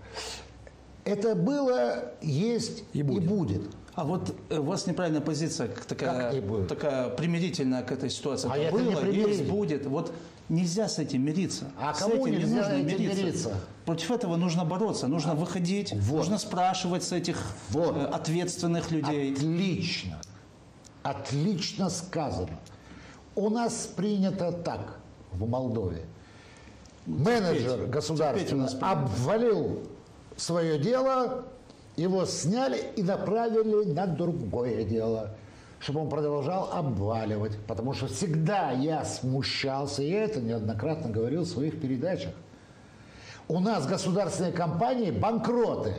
[SPEAKER 1] Это было, есть
[SPEAKER 3] И
[SPEAKER 1] и
[SPEAKER 3] будет.
[SPEAKER 1] будет.
[SPEAKER 2] А вот э, у вас неправильная позиция, к-
[SPEAKER 1] Как
[SPEAKER 2] такая,
[SPEAKER 1] не будет?
[SPEAKER 2] такая примирительная к этой ситуации.
[SPEAKER 1] А
[SPEAKER 2] Это
[SPEAKER 1] это не
[SPEAKER 2] было, есть,
[SPEAKER 1] примирение.
[SPEAKER 2] будет. Вот нельзя с этим мириться.
[SPEAKER 1] А
[SPEAKER 2] с
[SPEAKER 1] кому
[SPEAKER 2] этим
[SPEAKER 1] нельзя
[SPEAKER 2] не нужно
[SPEAKER 1] этим
[SPEAKER 2] мириться.
[SPEAKER 1] мириться?
[SPEAKER 2] Против этого нужно бороться, нужно выходить,
[SPEAKER 1] Вот.
[SPEAKER 2] нужно спрашивать с этих
[SPEAKER 1] Вот.
[SPEAKER 2] э, ответственных людей.
[SPEAKER 1] Отлично. Отлично сказано. У нас принято так в Молдове. Менеджер
[SPEAKER 2] терпеть.
[SPEAKER 1] государственный
[SPEAKER 2] Терпеть у нас принято.
[SPEAKER 1] обвалил свое дело, его сняли и направили на другое дело, чтобы он продолжал обваливать. Потому что всегда я смущался, и я это неоднократно говорил в своих передачах. У нас государственные компании банкроты,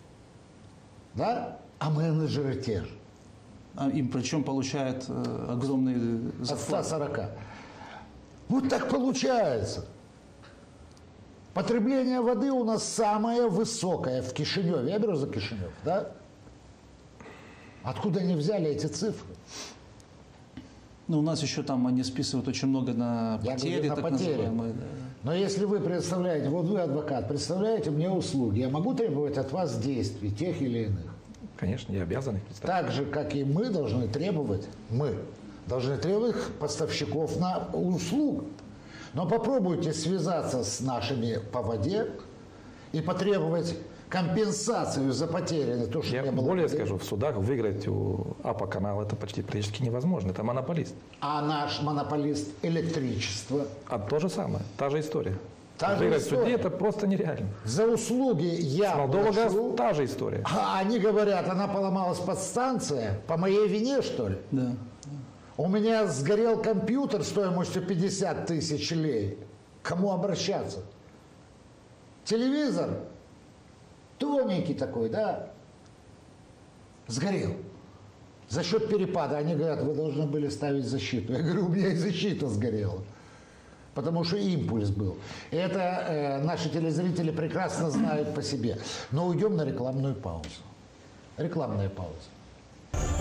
[SPEAKER 1] да? А менеджеры те же.
[SPEAKER 2] А им причем получают э, огромные
[SPEAKER 1] От ста
[SPEAKER 2] зарплаты.
[SPEAKER 1] сорока. Вот так получается. Потребление воды у нас самое высокое в Кишиневе. Я беру за Кишинев, да? Откуда они взяли эти цифры?
[SPEAKER 2] Ну, у нас еще там они списывают очень много на
[SPEAKER 1] Я
[SPEAKER 2] потери,
[SPEAKER 1] говорю, на
[SPEAKER 2] так
[SPEAKER 1] потери.
[SPEAKER 2] называемые. да.
[SPEAKER 1] Но если вы представляете, вот вы адвокат, представляете мне услуги, я могу требовать от вас действий, тех или иных.
[SPEAKER 3] Конечно, я обязан их представить.
[SPEAKER 1] Так же, как и мы должны требовать, мы должны требовать поставщиков на услуг. Но попробуйте связаться с нашими по воде и потребовать компенсацию за потери. То, что
[SPEAKER 3] Я
[SPEAKER 1] не было
[SPEAKER 3] более
[SPEAKER 1] воды.
[SPEAKER 3] скажу, в судах выиграть у АПА канал это почти практически невозможно. Это монополист.
[SPEAKER 1] А наш монополист электричества
[SPEAKER 3] А то же самое, та же история.
[SPEAKER 1] Та же
[SPEAKER 3] Выиграть в суде
[SPEAKER 1] история.
[SPEAKER 3] это просто нереально.
[SPEAKER 1] за услуги я
[SPEAKER 3] Молдова газ
[SPEAKER 1] плачу,
[SPEAKER 3] та же история.
[SPEAKER 1] а они говорят, она поломалась подстанция, по моей вине, что ли?
[SPEAKER 2] Да.
[SPEAKER 1] У меня сгорел компьютер стоимостью пятьдесят тысяч лей. Кому обращаться? Телевизор тоненький такой, да? Сгорел. За счет перепада. Они говорят, вы должны были ставить защиту. Я говорю, у меня и защита сгорела. Потому что импульс был. И это э, наши телезрители прекрасно знают по себе. Но уйдем на рекламную паузу. Рекламная пауза.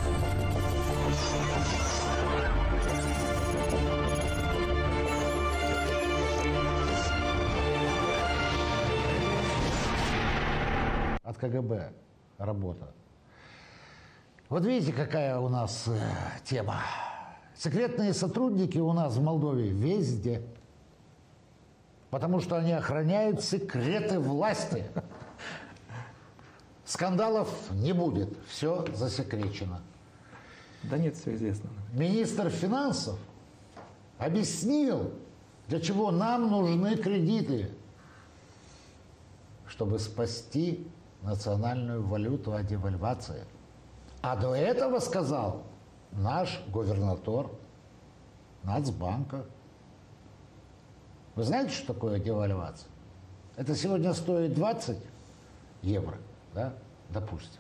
[SPEAKER 1] От КГБ работа. Вот видите, какая у нас э, тема. Секретные сотрудники у нас в Молдове везде. Потому что они охраняют секреты власти. Скандалов не будет. Все засекречено.
[SPEAKER 3] Да нет, все известно.
[SPEAKER 1] Министр финансов объяснил, для чего нам нужны кредиты. Чтобы спасти национальную валюту от девальвации. А до этого сказал наш губернатор Нацбанка. Вы знаете, что такое девальвация? Это сегодня стоит двадцать евро, да, допустим.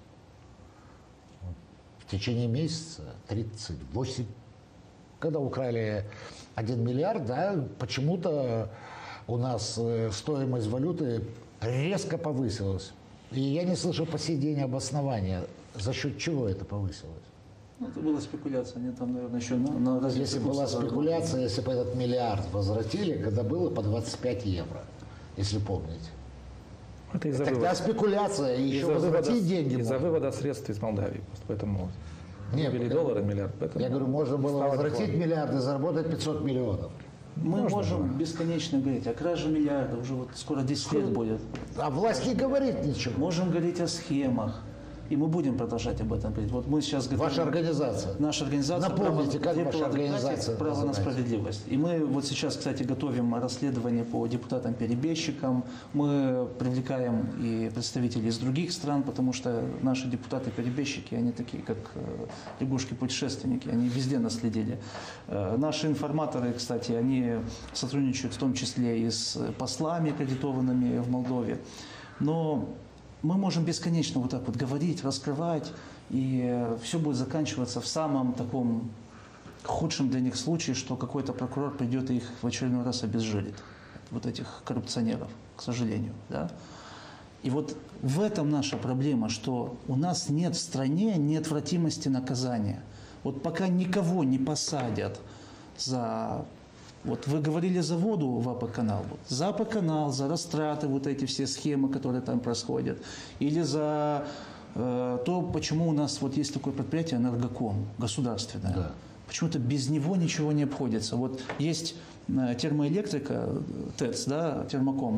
[SPEAKER 1] В течение месяца тридцать восемь. Когда украли один миллиард, да, почему-то у нас э, стоимость валюты резко повысилась. И я не слышу по сей день обоснования, за счет чего это повысилось.
[SPEAKER 2] Ну, это была спекуляция, они там, наверное, еще на, на развитие.
[SPEAKER 1] Если была спекуляция, если бы этот миллиард возвратили, когда было по двадцать пять евро, если помните.
[SPEAKER 3] Это из-за
[SPEAKER 1] Тогда
[SPEAKER 3] вывода,
[SPEAKER 1] спекуляция, и еще
[SPEAKER 3] из-за
[SPEAKER 1] возвратить
[SPEAKER 3] вывода,
[SPEAKER 1] деньги
[SPEAKER 3] из-за
[SPEAKER 1] можно.
[SPEAKER 3] вывода средств из Молдавии. Просто поэтому
[SPEAKER 1] Не,
[SPEAKER 3] вывели
[SPEAKER 1] я-
[SPEAKER 3] доллары миллиард. Поэтому
[SPEAKER 1] Я говорю, можно было
[SPEAKER 3] стало
[SPEAKER 1] возвратить
[SPEAKER 3] такое.
[SPEAKER 1] миллиарды, заработать пятьсот миллионов.
[SPEAKER 2] Мы
[SPEAKER 3] Можно
[SPEAKER 2] можем
[SPEAKER 3] было.
[SPEAKER 2] бесконечно говорить о краже миллиардов, уже вот скоро десять лет будет.
[SPEAKER 1] А власть не говорит ничего.
[SPEAKER 2] Можем говорить о схемах. И мы будем продолжать об этом говорить. Вот мы сейчас готовим...
[SPEAKER 1] Ваша организация.
[SPEAKER 2] Наша организация
[SPEAKER 1] Напомните, как
[SPEAKER 2] «Право-
[SPEAKER 1] ваша
[SPEAKER 2] право-
[SPEAKER 1] организация
[SPEAKER 2] «Право на
[SPEAKER 1] называется?»
[SPEAKER 2] справедливость». И мы вот сейчас, кстати, готовим расследование по депутатам-перебежчикам. Мы привлекаем и представителей из других стран, потому что наши депутаты-перебежчики, они такие, как э, лягушки-путешественники, они везде наследили. Э, Наши информаторы, кстати, они сотрудничают в том числе и с послами, аккредитованными в Молдове. Но мы можем бесконечно вот так вот говорить, раскрывать, и все будет заканчиваться в самом таком худшем для них случае, что какой-то прокурор придет и их в очередной раз обезжирит, вот этих коррупционеров, к сожалению. Да? И вот в этом наша проблема, что у нас нет в стране неотвратимости наказания. Вот пока никого не посадят за... Вот вы говорили за воду в АП-канал. Вот, за АП-канал, за растраты, вот эти все схемы, которые там происходят. Или за э, то, почему у нас вот есть такое предприятие «Энергоком» государственное.
[SPEAKER 1] Да.
[SPEAKER 2] Почему-то без него ничего не обходится. Вот есть э, термоэлектрика, ТЭЦ, да, термоком,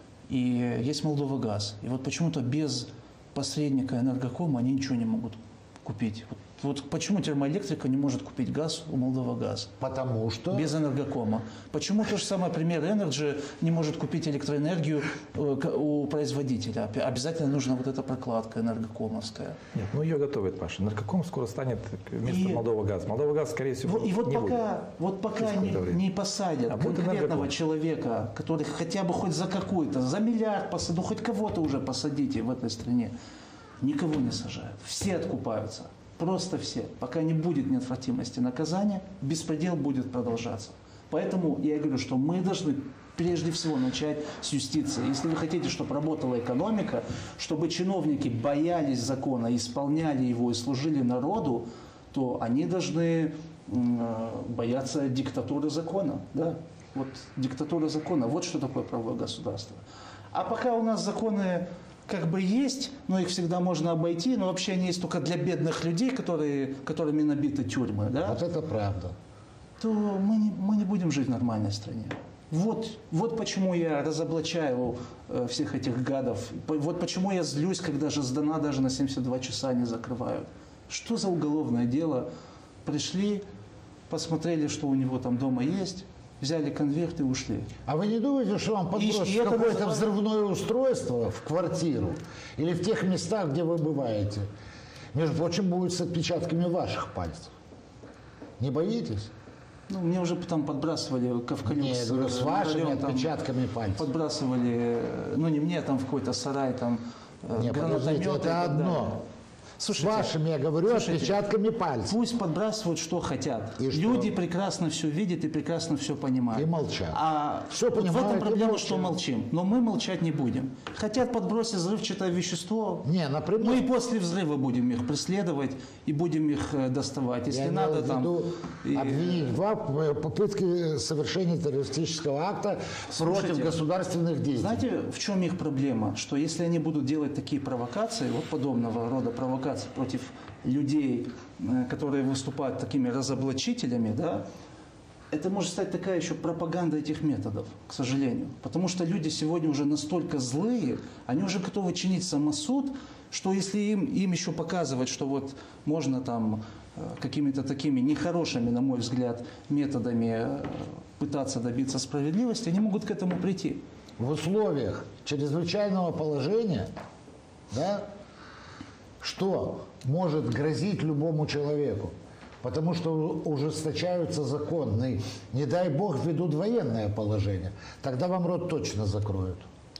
[SPEAKER 2] и есть Молдова-газ. И вот почему-то без посредника «Энергокома» они ничего не могут купить. Вот, вот почему термоэлектрика не может купить газ у Молдова-газ?
[SPEAKER 1] Потому что...
[SPEAKER 2] Без энергокома. Почему то же самое Premier Energy не может купить электроэнергию э, к- у производителя? Опя- Обязательно нужна вот эта прокладка энергокомовская.
[SPEAKER 3] Нет, ну ее готовят, Паша. Наркоком скоро станет вместо
[SPEAKER 2] И-
[SPEAKER 3] Молдова-газ. Молдова-газ, скорее всего,
[SPEAKER 2] Вот- и вот
[SPEAKER 3] не
[SPEAKER 2] пока,
[SPEAKER 3] будет.
[SPEAKER 2] вот пока
[SPEAKER 3] Через
[SPEAKER 2] не,
[SPEAKER 3] какое-то время.
[SPEAKER 2] не посадят
[SPEAKER 3] А будет
[SPEAKER 2] конкретного
[SPEAKER 3] энергоком.
[SPEAKER 2] человека, который хотя бы хоть за какую-то, за миллиард посадят, ну хоть кого-то уже посадите в этой стране, никого не сажают. Все откупаются. Просто все. Пока не будет неотвратимости наказания, беспредел будет продолжаться. Поэтому я говорю, что мы должны прежде всего начать с юстиции. Если вы хотите, чтобы работала экономика, чтобы чиновники боялись закона, исполняли его и служили народу, то они должны м, бояться диктатуры закона. Да? Вот диктатура закона. Вот что такое правовое государство. А пока у нас законы как бы есть, но их всегда можно обойти, но вообще они есть только для бедных людей, которые, которыми набиты тюрьмы, да?
[SPEAKER 1] Вот это правда.
[SPEAKER 2] То мы не, мы не будем жить в нормальной стране. Вот, вот почему я разоблачаю э, всех этих гадов. По- Вот почему я злюсь, когда же сдана даже на семьдесят два часа не закрывают. Что за уголовное дело? Пришли, посмотрели, что у него там дома есть, взяли конверт и ушли.
[SPEAKER 1] А вы не думаете, что вам подбросят
[SPEAKER 2] и это
[SPEAKER 1] какое-то
[SPEAKER 2] называется-
[SPEAKER 1] взрывное устройство в квартиру или в тех местах, где вы бываете? Между прочим, будет с отпечатками ваших пальцев. Не боитесь?
[SPEAKER 2] Ну, мне уже там подбрасывали ковкалюк.
[SPEAKER 1] Не, я говорю, с вашими отпечатками пальцев.
[SPEAKER 2] Подбрасывали, ну не мне, там в какой-то сарай, там э,
[SPEAKER 1] Не, подождите,
[SPEAKER 2] гранатометы и
[SPEAKER 1] это
[SPEAKER 2] так
[SPEAKER 1] одно.
[SPEAKER 2] далее.
[SPEAKER 1] С
[SPEAKER 2] Слушайте,
[SPEAKER 1] вашими, я говорю,
[SPEAKER 2] слушайте,
[SPEAKER 1] отпечатками пальцев.
[SPEAKER 2] Пусть подбрасывают, что хотят.
[SPEAKER 1] И что?
[SPEAKER 2] Люди прекрасно все видят и прекрасно все понимают.
[SPEAKER 1] И молчат.
[SPEAKER 2] А
[SPEAKER 1] Всё
[SPEAKER 2] вот в
[SPEAKER 1] понимают
[SPEAKER 2] этом
[SPEAKER 1] и
[SPEAKER 2] проблема,
[SPEAKER 1] молчат.
[SPEAKER 2] что молчим. Но мы молчать не будем. Хотят подбросить взрывчатое вещество.
[SPEAKER 1] Не, например,
[SPEAKER 2] Ну и после взрыва будем их преследовать и будем их э, доставать. Если
[SPEAKER 1] я
[SPEAKER 2] надо,
[SPEAKER 1] имел в
[SPEAKER 2] там.
[SPEAKER 1] виду
[SPEAKER 2] и-
[SPEAKER 1] обвинить в попытке совершения террористического акта
[SPEAKER 2] Слушайте,
[SPEAKER 1] против государственных действий.
[SPEAKER 2] Знаете, в чем их проблема? Что если они будут делать такие провокации, вот подобного рода провокации против людей, э, которые выступают такими разоблачителями, да, это может стать такая еще пропаганда этих методов, к сожалению. Потому что люди сегодня уже настолько злые, они уже готовы чинить самосуд, что если им, им еще показывать, что вот можно там э, какими-то такими нехорошими, на мой взгляд, методами э, пытаться добиться справедливости, они могут к этому прийти.
[SPEAKER 1] В условиях чрезвычайного положения, да, что может грозить любому человеку? Потому что ужесточаются законы. Не дай бог введут военное положение. Тогда вам рот точно закроют.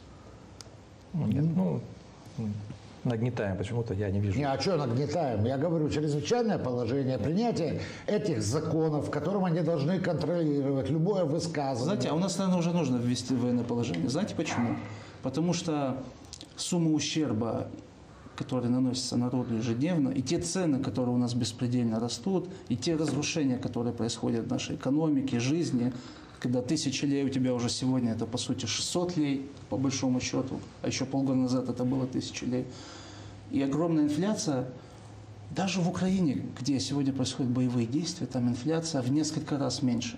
[SPEAKER 3] Ну, нет, ну, нагнетаем почему-то, я не вижу.
[SPEAKER 1] Не, а что нагнетаем? Я говорю, чрезвычайное положение, принятие этих законов, которым они должны контролировать любое высказывание.
[SPEAKER 2] Знаете, а у нас, наверное, уже нужно ввести военное положение. Знаете почему? Потому что сумма ущерба которые наносятся народу ежедневно, и те цены, которые у нас беспредельно растут, и те разрушения, которые происходят в нашей экономике, жизни, когда тысяча лей у тебя уже сегодня, это по сути шестьсот лей, по большому счету, а еще полгода назад это было тысяча лей. И огромная инфляция, даже в Украине, где сегодня происходят боевые действия, там инфляция в несколько раз меньше.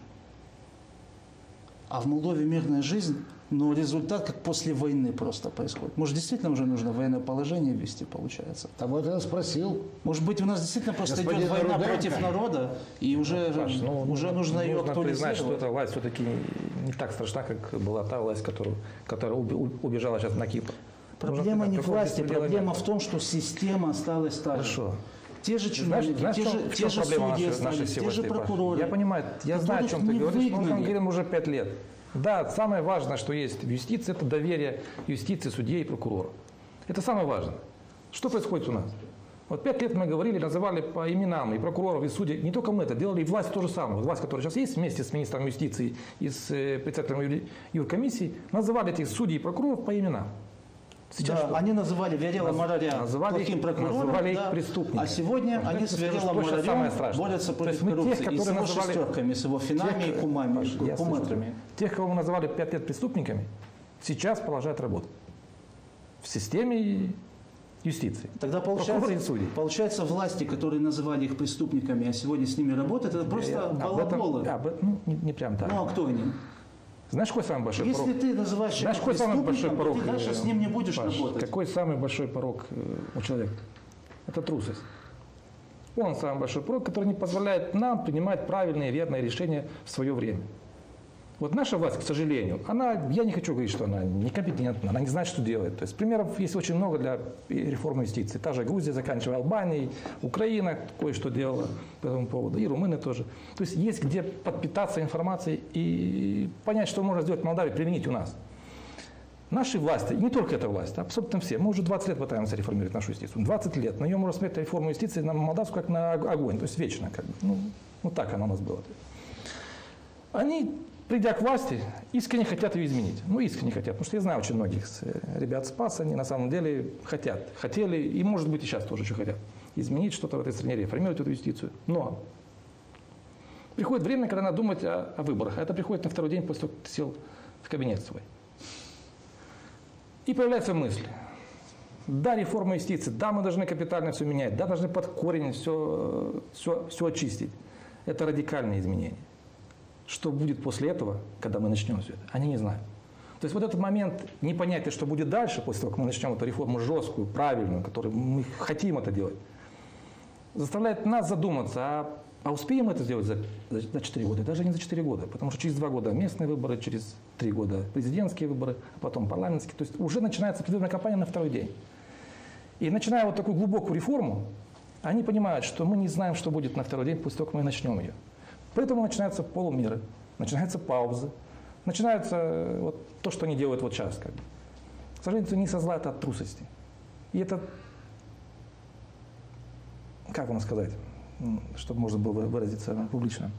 [SPEAKER 2] А в Молдове мирная жизнь, но результат как после войны просто происходит. Может, действительно уже нужно военное положение ввести, получается?
[SPEAKER 1] А вот я спросил.
[SPEAKER 2] Может быть, у нас действительно просто
[SPEAKER 1] Господин
[SPEAKER 2] идет война
[SPEAKER 1] Руденко.
[SPEAKER 2] против народа, и уже,
[SPEAKER 3] Паш, ну,
[SPEAKER 2] уже нужно ее
[SPEAKER 3] нужно признать,
[SPEAKER 2] актуализировать.
[SPEAKER 3] что эта власть все-таки не так страшна, как была та власть, которую, которая уби- убежала сейчас на Кипр.
[SPEAKER 2] Проблема
[SPEAKER 3] Нужно
[SPEAKER 2] не в
[SPEAKER 3] такого
[SPEAKER 2] власти,
[SPEAKER 3] беспредела
[SPEAKER 2] проблема
[SPEAKER 3] нет.
[SPEAKER 2] в том, что система осталась та же.
[SPEAKER 3] Хорошо.
[SPEAKER 2] Те же
[SPEAKER 3] Знаешь,
[SPEAKER 2] чиновники,
[SPEAKER 3] знаешь,
[SPEAKER 2] те
[SPEAKER 3] в чем-
[SPEAKER 2] же,
[SPEAKER 3] в
[SPEAKER 2] те
[SPEAKER 3] чем
[SPEAKER 2] же
[SPEAKER 3] проблема
[SPEAKER 2] судьи
[SPEAKER 3] нашей, нашей
[SPEAKER 2] остались,
[SPEAKER 3] всей
[SPEAKER 2] те же
[SPEAKER 3] власти, Паш?
[SPEAKER 2] прокуроры.
[SPEAKER 3] Я понимаю, я знаю, о чем ты
[SPEAKER 2] не
[SPEAKER 3] говоришь, но мы
[SPEAKER 2] выгнали.
[SPEAKER 3] говорим уже пять лет. Да, самое важное, что есть в юстиции, это доверие юстиции, судей и прокуроров. Это самое важное. Что происходит у нас? Вот пять лет мы говорили, называли по именам и прокуроров, и судей. Не только мы это делали, и власть то же самое. Вот власть, которая сейчас есть, вместе с министром юстиции и с э, председателем юри- юркомиссии, называли этих судей и прокуроров по именам. Сейчас
[SPEAKER 2] Да,
[SPEAKER 3] что?
[SPEAKER 2] они называли Верела
[SPEAKER 3] Наз-
[SPEAKER 2] Мараря
[SPEAKER 3] называли
[SPEAKER 2] плохим
[SPEAKER 3] их-
[SPEAKER 2] прокурором,
[SPEAKER 3] называли их
[SPEAKER 2] да,
[SPEAKER 3] преступниками.
[SPEAKER 2] а сегодня
[SPEAKER 3] Вот
[SPEAKER 2] они
[SPEAKER 3] это
[SPEAKER 2] с
[SPEAKER 3] скажу,
[SPEAKER 2] Верелом
[SPEAKER 3] что сейчас самое
[SPEAKER 2] Марарем
[SPEAKER 3] страшное.
[SPEAKER 2] борются
[SPEAKER 3] То
[SPEAKER 2] против
[SPEAKER 3] есть мы тех,
[SPEAKER 2] коррупции и с
[SPEAKER 3] которые
[SPEAKER 2] его
[SPEAKER 3] называли-
[SPEAKER 2] шестерками, с его финами
[SPEAKER 3] Тех,
[SPEAKER 2] и кумами,
[SPEAKER 3] Паш, я слышу.
[SPEAKER 2] куматрами.
[SPEAKER 3] Тех, кого мы называли пять лет преступниками, сейчас продолжают работать в системе юстиции.
[SPEAKER 2] Тогда
[SPEAKER 3] Прокуроры и
[SPEAKER 2] получается,
[SPEAKER 3] судьи.
[SPEAKER 2] получается, власти, которые называли их преступниками, а сегодня с ними работают, это просто
[SPEAKER 3] Я- об
[SPEAKER 2] балаболы.
[SPEAKER 3] этом- об этом- ну, не, не прям так.
[SPEAKER 2] Ну а кто они?
[SPEAKER 3] Знаешь, какой самый большой
[SPEAKER 2] Если
[SPEAKER 3] порог?
[SPEAKER 2] ты называешь
[SPEAKER 3] Знаешь,
[SPEAKER 2] человека
[SPEAKER 3] какой самый большой
[SPEAKER 2] преступником,
[SPEAKER 3] порог?
[SPEAKER 2] то ты дальше
[SPEAKER 3] э,
[SPEAKER 2] с ним не будешь
[SPEAKER 3] Паш,
[SPEAKER 2] работать.
[SPEAKER 3] Какой самый большой порог э, у человека? Это трусость. Он самый большой порог, который не позволяет нам принимать правильные, верные решения в свое время. Вот наша власть, к сожалению, она, я не хочу говорить, что она некомпетентна, она не знает, что делает. То есть примеров есть очень много для реформы юстиции. Та же Грузия, заканчивая Албанией, Украина кое-что делала по этому поводу, и румыны тоже. То есть есть где подпитаться информацией и понять, что можно сделать в Молдавии, применить у нас. Наши власти, и не только эта власть, а абсолютно все, мы уже двадцать лет пытаемся реформировать нашу юстицию. двадцать лет. На нее можно смотреть реформу юстиции на молдавскую как на огонь, то есть вечно. Как бы. Ну, ну так оно у нас было. Они, придя к власти, искренне хотят ее изменить. Ну, искренне хотят. Потому что я знаю очень многих ребят Спаса, они на самом деле хотят. Хотели, и может быть и сейчас тоже что хотят. Изменить что-то в этой стране, реформировать эту юстицию. Но приходит время, когда надо думать о, о выборах. А это приходит на второй день после того, как ты сел в кабинет свой. И появляются мысли. Да, реформа юстиции, да, мы должны капитально все менять, да, должны под корень все, все, все очистить. Это радикальные изменения. Что будет после этого, когда мы начнем все это, они не знают. То есть вот этот момент непонятия, что будет дальше, после того, как мы начнем эту реформу жесткую, правильную, которую мы хотим это делать, заставляет нас задуматься, а, а успеем мы это сделать за, за четыре года? Даже не за четыре года, потому что через два года местные выборы, через три года президентские выборы, а потом парламентские. То есть уже начинается предвыборная кампания на второй день. И начиная вот такую глубокую реформу, они понимают, что мы не знаем, что будет на второй день после того, как мы начнем ее. Поэтому начинаются полумеры, начинаются паузы, начинается вот то, что они делают вот сейчас. Как бы. К сожалению, это не со зла, это от трусости. И это, как вам сказать, чтобы можно было выразиться публично.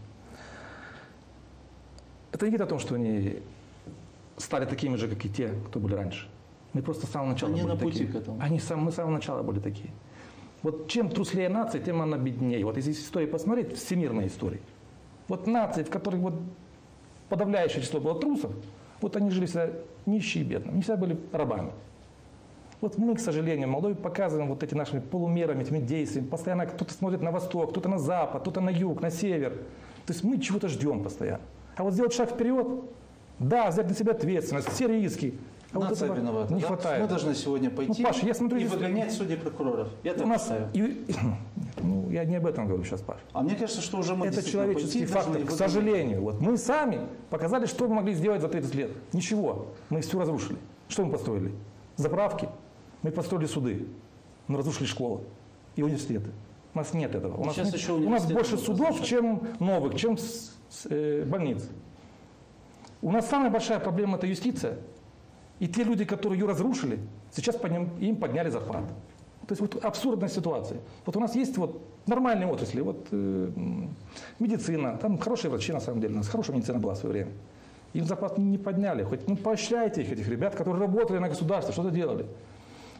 [SPEAKER 3] Это не говорит о том, что они стали такими же, как и те, кто были раньше. Мы просто с самого начала
[SPEAKER 2] Они
[SPEAKER 3] были
[SPEAKER 2] на пути
[SPEAKER 3] такие.
[SPEAKER 2] к этому.
[SPEAKER 3] Они сам, мы с самого начала были такие. Вот чем труслее нация, тем она беднее. Вот если истории посмотреть, всемирные истории. Вот нации, в которых вот подавляющее число было трусов, вот они жили всегда нищие и бедные, они всегда были рабами. Вот мы, к сожалению, в Молдове показываем вот эти нашими полумерами, этими действиями. Постоянно кто-то смотрит на восток, кто-то на запад, кто-то на юг, на север. То есть мы чего-то ждем постоянно. А вот сделать шаг вперед, да, взять на себя ответственность, все риски. А вот
[SPEAKER 2] Нация
[SPEAKER 3] этого
[SPEAKER 2] виновата.
[SPEAKER 3] не
[SPEAKER 2] да?
[SPEAKER 3] хватает.
[SPEAKER 2] Мы должны сегодня пойти
[SPEAKER 3] Ну, Паш, я смотрю,
[SPEAKER 2] и
[SPEAKER 3] здесь-
[SPEAKER 2] выгонять судей и прокуроров. Я так
[SPEAKER 3] У нас,
[SPEAKER 2] считаю.
[SPEAKER 3] и- ну, я не об этом говорю сейчас, Паш.
[SPEAKER 2] А мне кажется, что уже мы
[SPEAKER 3] Это
[SPEAKER 2] действительно
[SPEAKER 3] человеческий
[SPEAKER 2] пойти
[SPEAKER 3] фактор.
[SPEAKER 2] должны
[SPEAKER 3] К
[SPEAKER 2] выгонять.
[SPEAKER 3] сожалению, вот мы сами показали, что мы могли сделать за тридцать лет. Ничего. Мы все разрушили. Что мы построили? Заправки. Мы построили суды. Мы разрушили школы и университеты. У нас нет этого. У нас,
[SPEAKER 2] Сейчас
[SPEAKER 3] нет-
[SPEAKER 2] еще
[SPEAKER 3] у нас
[SPEAKER 2] университеты
[SPEAKER 3] больше
[SPEAKER 2] будут
[SPEAKER 3] судов,
[SPEAKER 2] разрушать.
[SPEAKER 3] чем новых, чем с- с, э, больниц. У нас самая большая проблема – это юстиция. И те люди, которые ее разрушили, сейчас по ним, им подняли зарплату. То есть вот абсурдная ситуация. Вот у нас есть вот нормальные отрасли, вот э, м, медицина, там хорошие врачи на самом деле, у нас хорошая медицина была в свое время. Им зарплату не подняли, хоть ну, поощряйте их, этих ребят, которые работали на государство, что-то делали.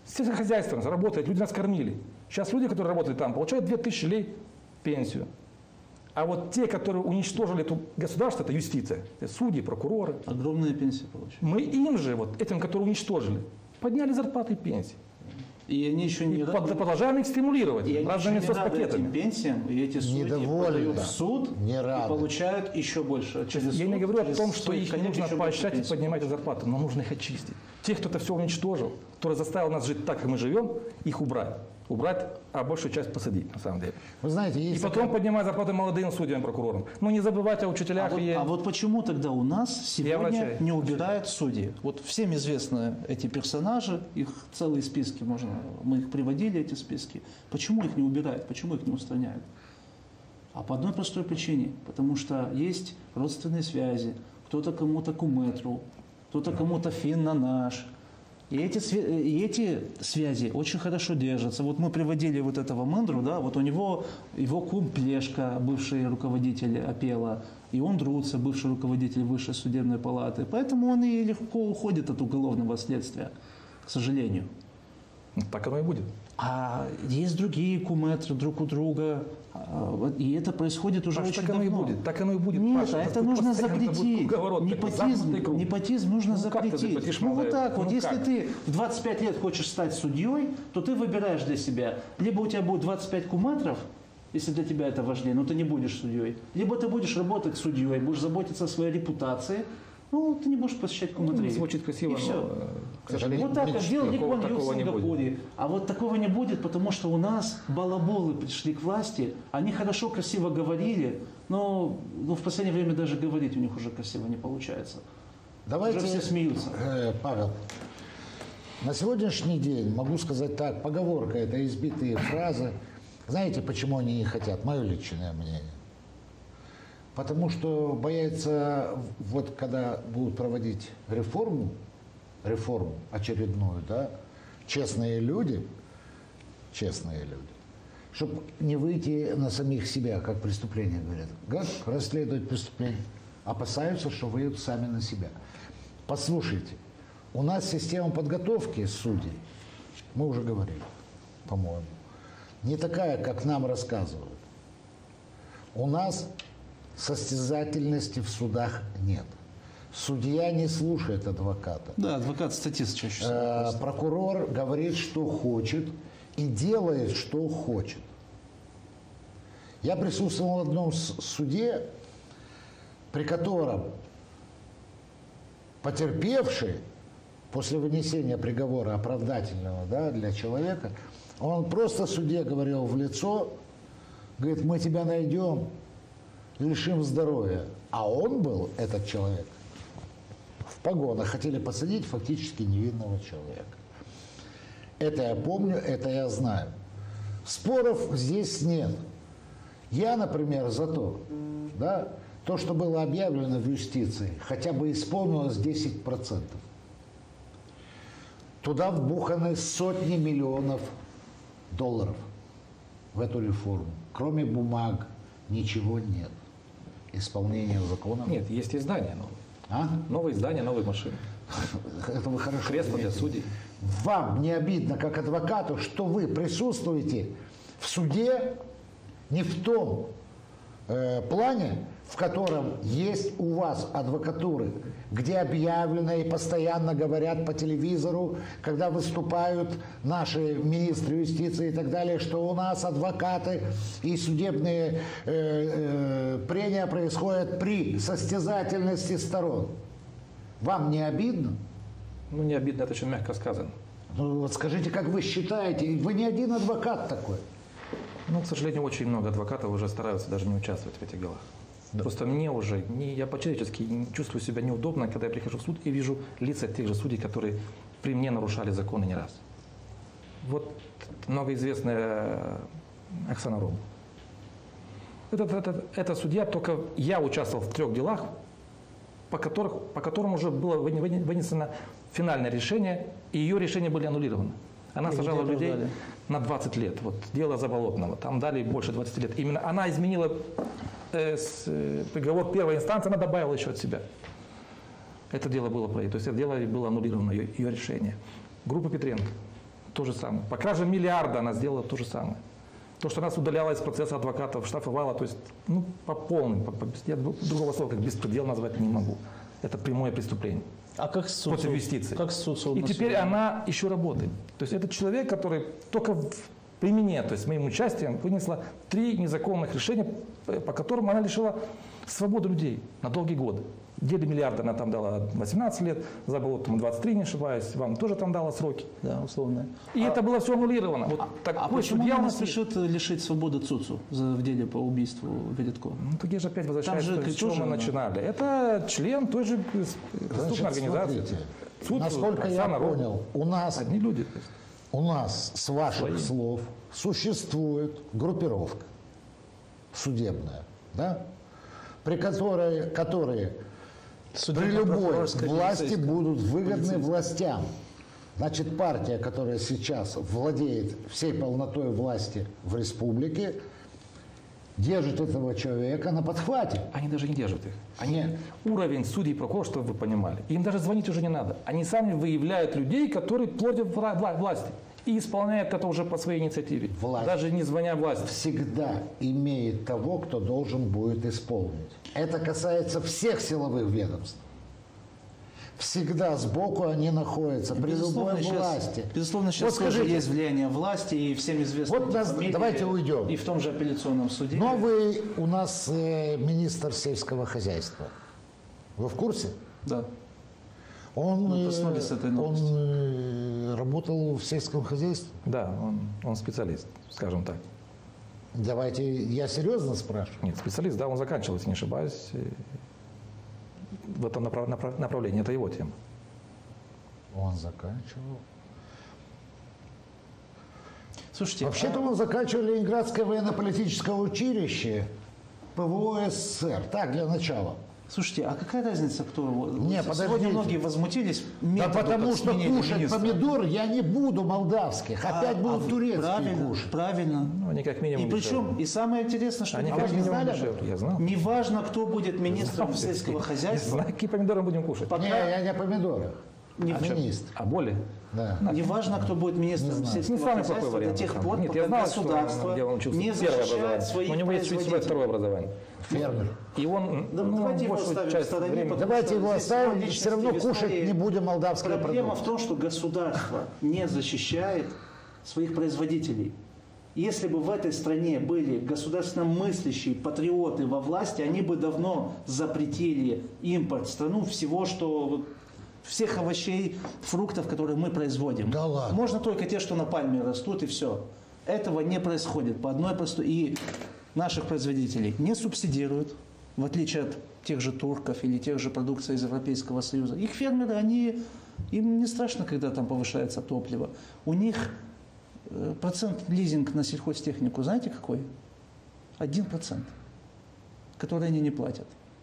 [SPEAKER 3] Сельскохозяйством работает, люди нас кормили. Сейчас люди, которые работают там, получают две тысячи рублей пенсию. А вот те, которые уничтожили это государство, это юстиция, это судьи, прокуроры.
[SPEAKER 2] Огромные пенсии получают.
[SPEAKER 3] Мы им же, вот этим, которые уничтожили, подняли зарплаты и пенсии.
[SPEAKER 2] И они еще не
[SPEAKER 3] и продолжаем их стимулировать
[SPEAKER 2] и
[SPEAKER 3] разными соцпакетами.
[SPEAKER 2] Этим пенсиям, и эти судьи подают в суд
[SPEAKER 1] не
[SPEAKER 2] и получают еще больше. Через
[SPEAKER 3] Я
[SPEAKER 2] суд,
[SPEAKER 3] не говорю о том,
[SPEAKER 2] суд,
[SPEAKER 3] что их не нужно поощрять и поднимать зарплату, но нужно их очистить. Тех, кто это все уничтожил, который заставил нас жить так, как мы живем, их убрать. Убрать, а большую часть посадить, на самом деле.
[SPEAKER 1] Вы знаете, есть
[SPEAKER 3] и потом
[SPEAKER 1] такая...
[SPEAKER 3] поднимать зарплаты молодым судьям, прокурорам. Ну не забывайте о учителях.
[SPEAKER 2] А вот,
[SPEAKER 3] и...
[SPEAKER 2] а вот почему тогда у нас сегодня не убирают судьи? Вот всем известны эти персонажи, их целые списки можно, мы их приводили, эти списки. Почему их не убирают, почему их не устраняют? А по одной простой причине. Потому что есть родственные связи, кто-то кому-то куметру, кто-то кому-то финна наш. И эти, и эти связи очень хорошо держатся. Вот мы приводили вот этого Мендру, да, вот у него его кум Плешка, бывший руководитель Апела, и он Друца, бывший руководитель Высшей судебной палаты. Поэтому он и легко уходит от уголовного следствия, к сожалению.
[SPEAKER 3] Так оно и будет.
[SPEAKER 2] А есть другие куметры друг у друга, и это происходит уже
[SPEAKER 3] Паш,
[SPEAKER 2] очень
[SPEAKER 3] так оно
[SPEAKER 2] давно.
[SPEAKER 3] И будет, так оно и будет.
[SPEAKER 2] Нет,
[SPEAKER 3] Паша,
[SPEAKER 2] это нужно запретить. Непотизм,
[SPEAKER 3] непотизм,
[SPEAKER 2] непотизм нужно
[SPEAKER 3] ну,
[SPEAKER 2] запретить. Ну вот так
[SPEAKER 3] ну,
[SPEAKER 2] вот, если
[SPEAKER 3] как?
[SPEAKER 2] ты в двадцать пять лет хочешь стать судьей, то ты выбираешь для себя, либо у тебя будет двадцать пять куметров, если для тебя это важнее, но ты не будешь судьей, либо ты будешь работать судьей, будешь заботиться о своей репутации, ну, ты не будешь посещать куметрию.
[SPEAKER 3] Ну, звучит красиво,
[SPEAKER 2] и
[SPEAKER 3] но,
[SPEAKER 2] все.
[SPEAKER 3] к сожалению,
[SPEAKER 2] Вот так, как делал Ли Куан Ю в
[SPEAKER 3] такого не
[SPEAKER 2] Сингапуре.
[SPEAKER 3] будет.
[SPEAKER 2] А вот такого не будет, потому что у нас балаболы пришли к власти, они хорошо, красиво говорили, но ну, в последнее время даже говорить у них уже красиво не получается.
[SPEAKER 1] Давайте,
[SPEAKER 2] уже все смеются.
[SPEAKER 1] Э, Павел, на сегодняшний день, могу сказать так, поговорка, это избитые фразы. Знаете, почему они не хотят? Мое личное мнение. Потому что боятся, вот когда будут проводить реформу, реформу очередную, да, честные люди, честные люди, чтобы не выйти на самих себя, как преступление говорят. Как расследовать преступление? Опасаются, что выйдут сами на себя. Послушайте, у нас система подготовки судей, мы уже говорили, по-моему, не такая, как нам рассказывают. У нас состязательности в судах нет. Судья не слушает адвоката.
[SPEAKER 2] Да, адвокат статист чаще всего.
[SPEAKER 1] Э, прокурор говорит, что хочет, и делает, что хочет. Я присутствовал в одном суде, при котором потерпевший после вынесения приговора оправдательного, да, для человека, он просто судье говорил в лицо, говорит, мы тебя найдем, лишим здоровья. А он был, этот человек, в погонах, хотели посадить фактически невинного человека. Это я помню, это я знаю. Споров здесь нет. Я, например, за то, да, то, что было объявлено в юстиции, хотя бы исполнилось десять процентов. Туда вбуханы сотни миллионов долларов в эту реформу. Кроме бумаг ничего нет. Исполнение закона.
[SPEAKER 3] Нет, есть издания новые.
[SPEAKER 1] А?
[SPEAKER 3] Новые издания, новые машины.
[SPEAKER 1] Это вы хорошо
[SPEAKER 3] Кресло для
[SPEAKER 1] заметили.
[SPEAKER 3] судей.
[SPEAKER 1] Вам не обидно, как адвокату, что вы присутствуете в суде не в том э, плане, в котором есть у вас адвокатуры, где объявлено и постоянно говорят по телевизору, когда выступают наши министры юстиции и так далее, что у нас адвокаты и судебные э, э, прения происходят при состязательности сторон. Вам не обидно?
[SPEAKER 3] Ну, не обидно, это очень мягко сказано.
[SPEAKER 1] Ну, вот скажите, как вы считаете? Вы не один адвокат такой.
[SPEAKER 3] Ну, к сожалению, очень много адвокатов уже стараются даже не участвовать в этих делах. Да. Просто мне уже, не, я по-человечески чувствую себя неудобно, когда я прихожу в суд и вижу лица тех же судей, которые при мне нарушали законы не раз. Вот многоизвестная Оксана Ром. Это, это, это судья, только я участвовал в трех делах, по, которых, по которым уже было вынесено финальное решение, и ее решения были аннулированы. Она и сажала людей дали? на двадцать лет. Вот дело Заболотного. Там дали больше двадцати лет. Именно она изменила э, с, э, приговор первой инстанции, она добавила еще от себя. Это дело было пройдено. То есть это дело было аннулировано, ее, ее решение. Группа Петренко. то же самое. По краже миллиарда она сделала то же самое. То, что нас удаляла из процесса адвокатов, штрафовала, то есть, ну, по полной, по, по, я другого слова, как беспредел назвать не могу. Это прямое преступление.
[SPEAKER 2] А как с Цуцу?
[SPEAKER 3] Против юстиции.
[SPEAKER 2] Как с Цуцу
[SPEAKER 3] И теперь она еще работает. То есть это человек, который только в, при мне, то есть моим участием, вынесла три незаконных решения, по которым она лишила свободы людей на долгие годы. Деле миллиарда она там дала восемнадцать лет, за болотом двадцать три, не ошибаюсь, вам тоже там дала сроки.
[SPEAKER 2] Да, условно.
[SPEAKER 3] И а, это было все аннулировано. Вот
[SPEAKER 2] а,
[SPEAKER 3] такой
[SPEAKER 2] а почему
[SPEAKER 3] судья
[SPEAKER 2] она
[SPEAKER 3] у нас
[SPEAKER 2] спешит лишить свободы Цуцу за, в деле по убийству Велиткова?
[SPEAKER 3] Ну, так я же опять возвращаюсь,
[SPEAKER 2] же
[SPEAKER 3] с чего мы начинали. Это член той же преступной организации.
[SPEAKER 1] Цуцу, насколько я народу. понял, у нас,
[SPEAKER 3] одни люди.
[SPEAKER 1] у нас с ваших Свои. слов существует группировка судебная, да, при которой, которые при любой власти будут выгодны властям. Значит, партия, которая сейчас владеет всей полнотой власти в республике, держит этого человека на подхвате.
[SPEAKER 3] Они даже не держат их. Они уровень судей и прокуроров, чтобы вы понимали. Им даже звонить уже не надо. Они сами выявляют людей, которые плодят власти. И исполняют это уже по своей инициативе.
[SPEAKER 1] Власть
[SPEAKER 3] даже не звоня власти.
[SPEAKER 1] Всегда имеет того, кто должен будет исполнить. Это касается всех силовых ведомств. Всегда сбоку они находятся, при
[SPEAKER 2] безусловно,
[SPEAKER 1] любой
[SPEAKER 2] сейчас,
[SPEAKER 1] власти.
[SPEAKER 2] Безусловно, сейчас вот тоже скажите, есть влияние власти, и всем известно.
[SPEAKER 1] Вот нас, фамилии, давайте уйдем.
[SPEAKER 2] И в том же апелляционном суде.
[SPEAKER 1] Новый у нас э, министр сельского хозяйства. Вы в курсе?
[SPEAKER 2] Да.
[SPEAKER 1] Он, э, с этой он э, работал в сельском хозяйстве?
[SPEAKER 3] Да, он, он специалист, скажем так.
[SPEAKER 1] Давайте, я серьезно спрашиваю?
[SPEAKER 3] Нет, специалист, да, он заканчивал, если не ошибаюсь, в этом направ, направ, направлении. Это его тема.
[SPEAKER 1] Он заканчивал.
[SPEAKER 2] Слушайте,
[SPEAKER 1] вообще-то а... он заканчивал Ленинградское военно-политическое училище ПВО СССР. Так, для начала.
[SPEAKER 2] Слушайте, а какая разница, кто?
[SPEAKER 1] Не,
[SPEAKER 2] сегодня многие возмутились.
[SPEAKER 1] Да потому что кушать министра. помидор я не буду молдавских, а, опять будут а турецкие
[SPEAKER 2] правильно,
[SPEAKER 1] кушать.
[SPEAKER 2] Правильно.
[SPEAKER 3] Ну, они как минимум
[SPEAKER 2] и причем, дешевле. И самое интересное, что
[SPEAKER 3] они
[SPEAKER 2] не
[SPEAKER 3] как минимум
[SPEAKER 2] знали,
[SPEAKER 3] дешевле, я знал.
[SPEAKER 2] Неважно, кто будет министром сельского хозяйства.
[SPEAKER 3] Знаю, какие помидоры будем кушать.
[SPEAKER 1] Пока... Не, я не о помидорах.
[SPEAKER 2] Не
[SPEAKER 1] а министр.
[SPEAKER 3] А боли?
[SPEAKER 1] Да.
[SPEAKER 2] Неважно, кто будет министром сельского хозяйства до тех пор,
[SPEAKER 3] Нет,
[SPEAKER 2] пока
[SPEAKER 3] я знал,
[SPEAKER 2] государство
[SPEAKER 3] что он
[SPEAKER 2] не защищает своих
[SPEAKER 3] у него есть свое второе образование.
[SPEAKER 1] Фермер.
[SPEAKER 3] И он,
[SPEAKER 2] да,
[SPEAKER 3] ну,
[SPEAKER 2] давайте его оставим в стороне.
[SPEAKER 1] Давайте его оставим, все равно кушать не будем молдавские продукты.
[SPEAKER 2] Проблема в том, что государство не защищает своих производителей. Если бы в этой стране были государственно мыслящие патриоты во власти, они бы давно запретили импорт в страну всего, что... всех овощей, фруктов, которые мы производим.
[SPEAKER 1] Да ладно.
[SPEAKER 2] Можно только те, что на пальме растут, и все. Этого не происходит по одной простой. И наших производителей не субсидируют, в отличие от тех же турков или тех же продукций из Европейского Союза. Их фермеры, они, им не страшно, когда там повышается топливо. У них процент лизинг на сельхозтехнику, знаете какой? Один процент, который они не платят.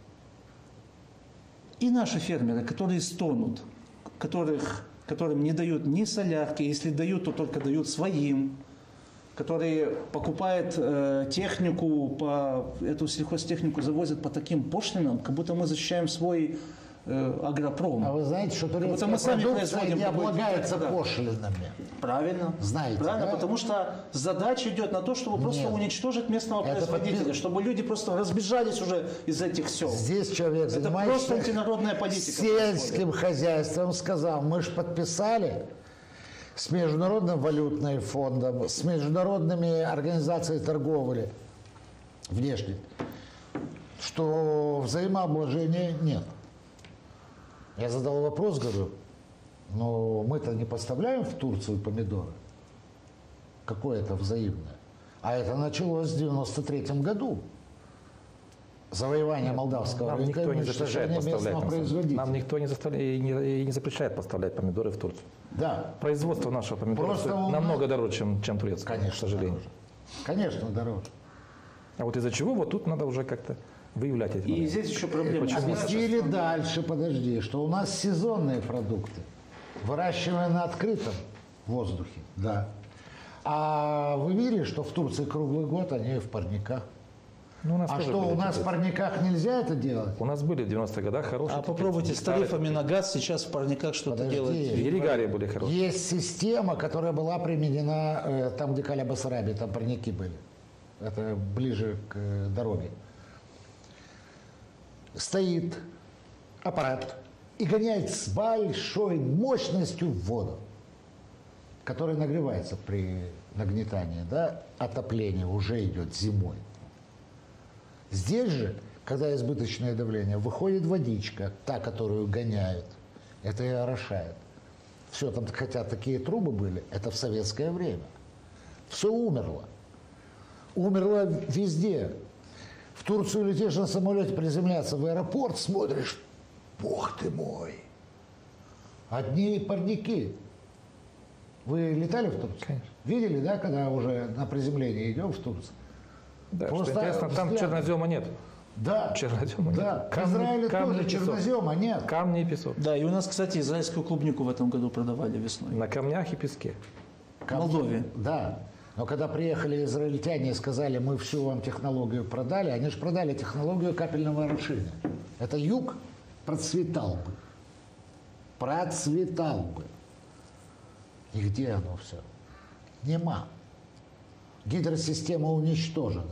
[SPEAKER 2] И наши фермеры, которые стонут, которых, которым не дают ни солярки, если дают, то только дают своим, которые покупают э, технику, по, эту сельхозтехнику завозят по таким пошлинам, как будто мы защищаем свой э, агропром.
[SPEAKER 1] А вы знаете, что турецкая
[SPEAKER 2] мы сами
[SPEAKER 1] продукция не облагается пошлинами?
[SPEAKER 2] Правильно.
[SPEAKER 1] Знаете,
[SPEAKER 2] Правильно,
[SPEAKER 1] да?
[SPEAKER 2] потому что задача идет на то, чтобы просто Нет. уничтожить местного
[SPEAKER 1] Это
[SPEAKER 2] производителя,
[SPEAKER 1] подпис...
[SPEAKER 2] чтобы люди просто разбежались уже из этих сел.
[SPEAKER 1] Здесь человек,
[SPEAKER 2] Это
[SPEAKER 1] занимающийся
[SPEAKER 2] просто антинародная политика.
[SPEAKER 1] Сельским хозяйством, сказал, мы же подписали с Международным валютным фондом, с международными организациями торговли внешней, что взаимообложения нет. Я задал вопрос, говорю, но мы-то не поставляем в Турцию помидоры. Какое это взаимное? А это началось в девяносто третьем году. Завоевание молдавского
[SPEAKER 3] нам
[SPEAKER 1] рынка и уничтожение местного производителя.
[SPEAKER 3] Нам никто не, заставляет, и не, и не запрещает поставлять помидоры в Турцию.
[SPEAKER 1] Да.
[SPEAKER 3] Производство нашего помидора намного дороже, чем, чем турецкое,
[SPEAKER 1] Конечно,
[SPEAKER 3] к сожалению.
[SPEAKER 1] Дороже. Конечно, дороже.
[SPEAKER 3] А вот из-за чего вот тут надо уже как-то выявлять эти
[SPEAKER 2] И моменты. Здесь еще проблема.
[SPEAKER 1] Объяснили дальше, подожди, что у нас сезонные продукты, выращиваемые на открытом воздухе, да. А вы видели, что в Турции круглый год они в парниках?
[SPEAKER 3] Ну, у нас
[SPEAKER 1] А
[SPEAKER 3] тоже
[SPEAKER 1] что,
[SPEAKER 3] были
[SPEAKER 1] у нас в
[SPEAKER 3] такие.
[SPEAKER 1] парниках нельзя это делать?
[SPEAKER 3] У нас были в девяностых годах хорошие.
[SPEAKER 2] А
[SPEAKER 3] такие
[SPEAKER 2] попробуйте с
[SPEAKER 3] гитары.
[SPEAKER 2] тарифами на газ сейчас в парниках что-то
[SPEAKER 1] Подожди.
[SPEAKER 2] делать.
[SPEAKER 3] И регалии были хорошие.
[SPEAKER 1] Есть система, которая была применена э, там, где Каля Басараби, там парники были. Это ближе к э, дороге. Стоит аппарат и гоняет с большой мощностью воду, которая нагревается при нагнетании, да, отопление уже идет зимой. Здесь же, когда избыточное давление, выходит водичка, та, которую гоняют, это и орошает. Все, там, хотя такие трубы были, это в советское время. Все умерло. Умерло везде. В Турцию летишь на самолете, приземляться в аэропорт, смотришь, бог ты мой, одни парники. Вы летали в Турцию?
[SPEAKER 3] Конечно.
[SPEAKER 1] Видели, да, когда уже на приземление идем в Турцию?
[SPEAKER 3] Да,
[SPEAKER 1] Просто
[SPEAKER 3] что интересно, там
[SPEAKER 1] взгляд.
[SPEAKER 3] чернозема нет.
[SPEAKER 1] Да.
[SPEAKER 3] Чернозема нет.
[SPEAKER 1] Да. В
[SPEAKER 3] Камни-
[SPEAKER 1] Израиле
[SPEAKER 3] камни,
[SPEAKER 1] тоже
[SPEAKER 3] песок.
[SPEAKER 1] чернозема нет.
[SPEAKER 3] Камни и песок.
[SPEAKER 2] Да, и у нас, кстати, израильскую клубнику в этом году продавали весной.
[SPEAKER 3] На камнях и песке.
[SPEAKER 2] В Молдове.
[SPEAKER 1] Да. Но когда приехали израильтяне и сказали, мы всю вам технологию продали, они же продали технологию капельного орошения. Это юг процветал бы. Процветал бы. И где оно все? Нема. Гидросистема уничтожена.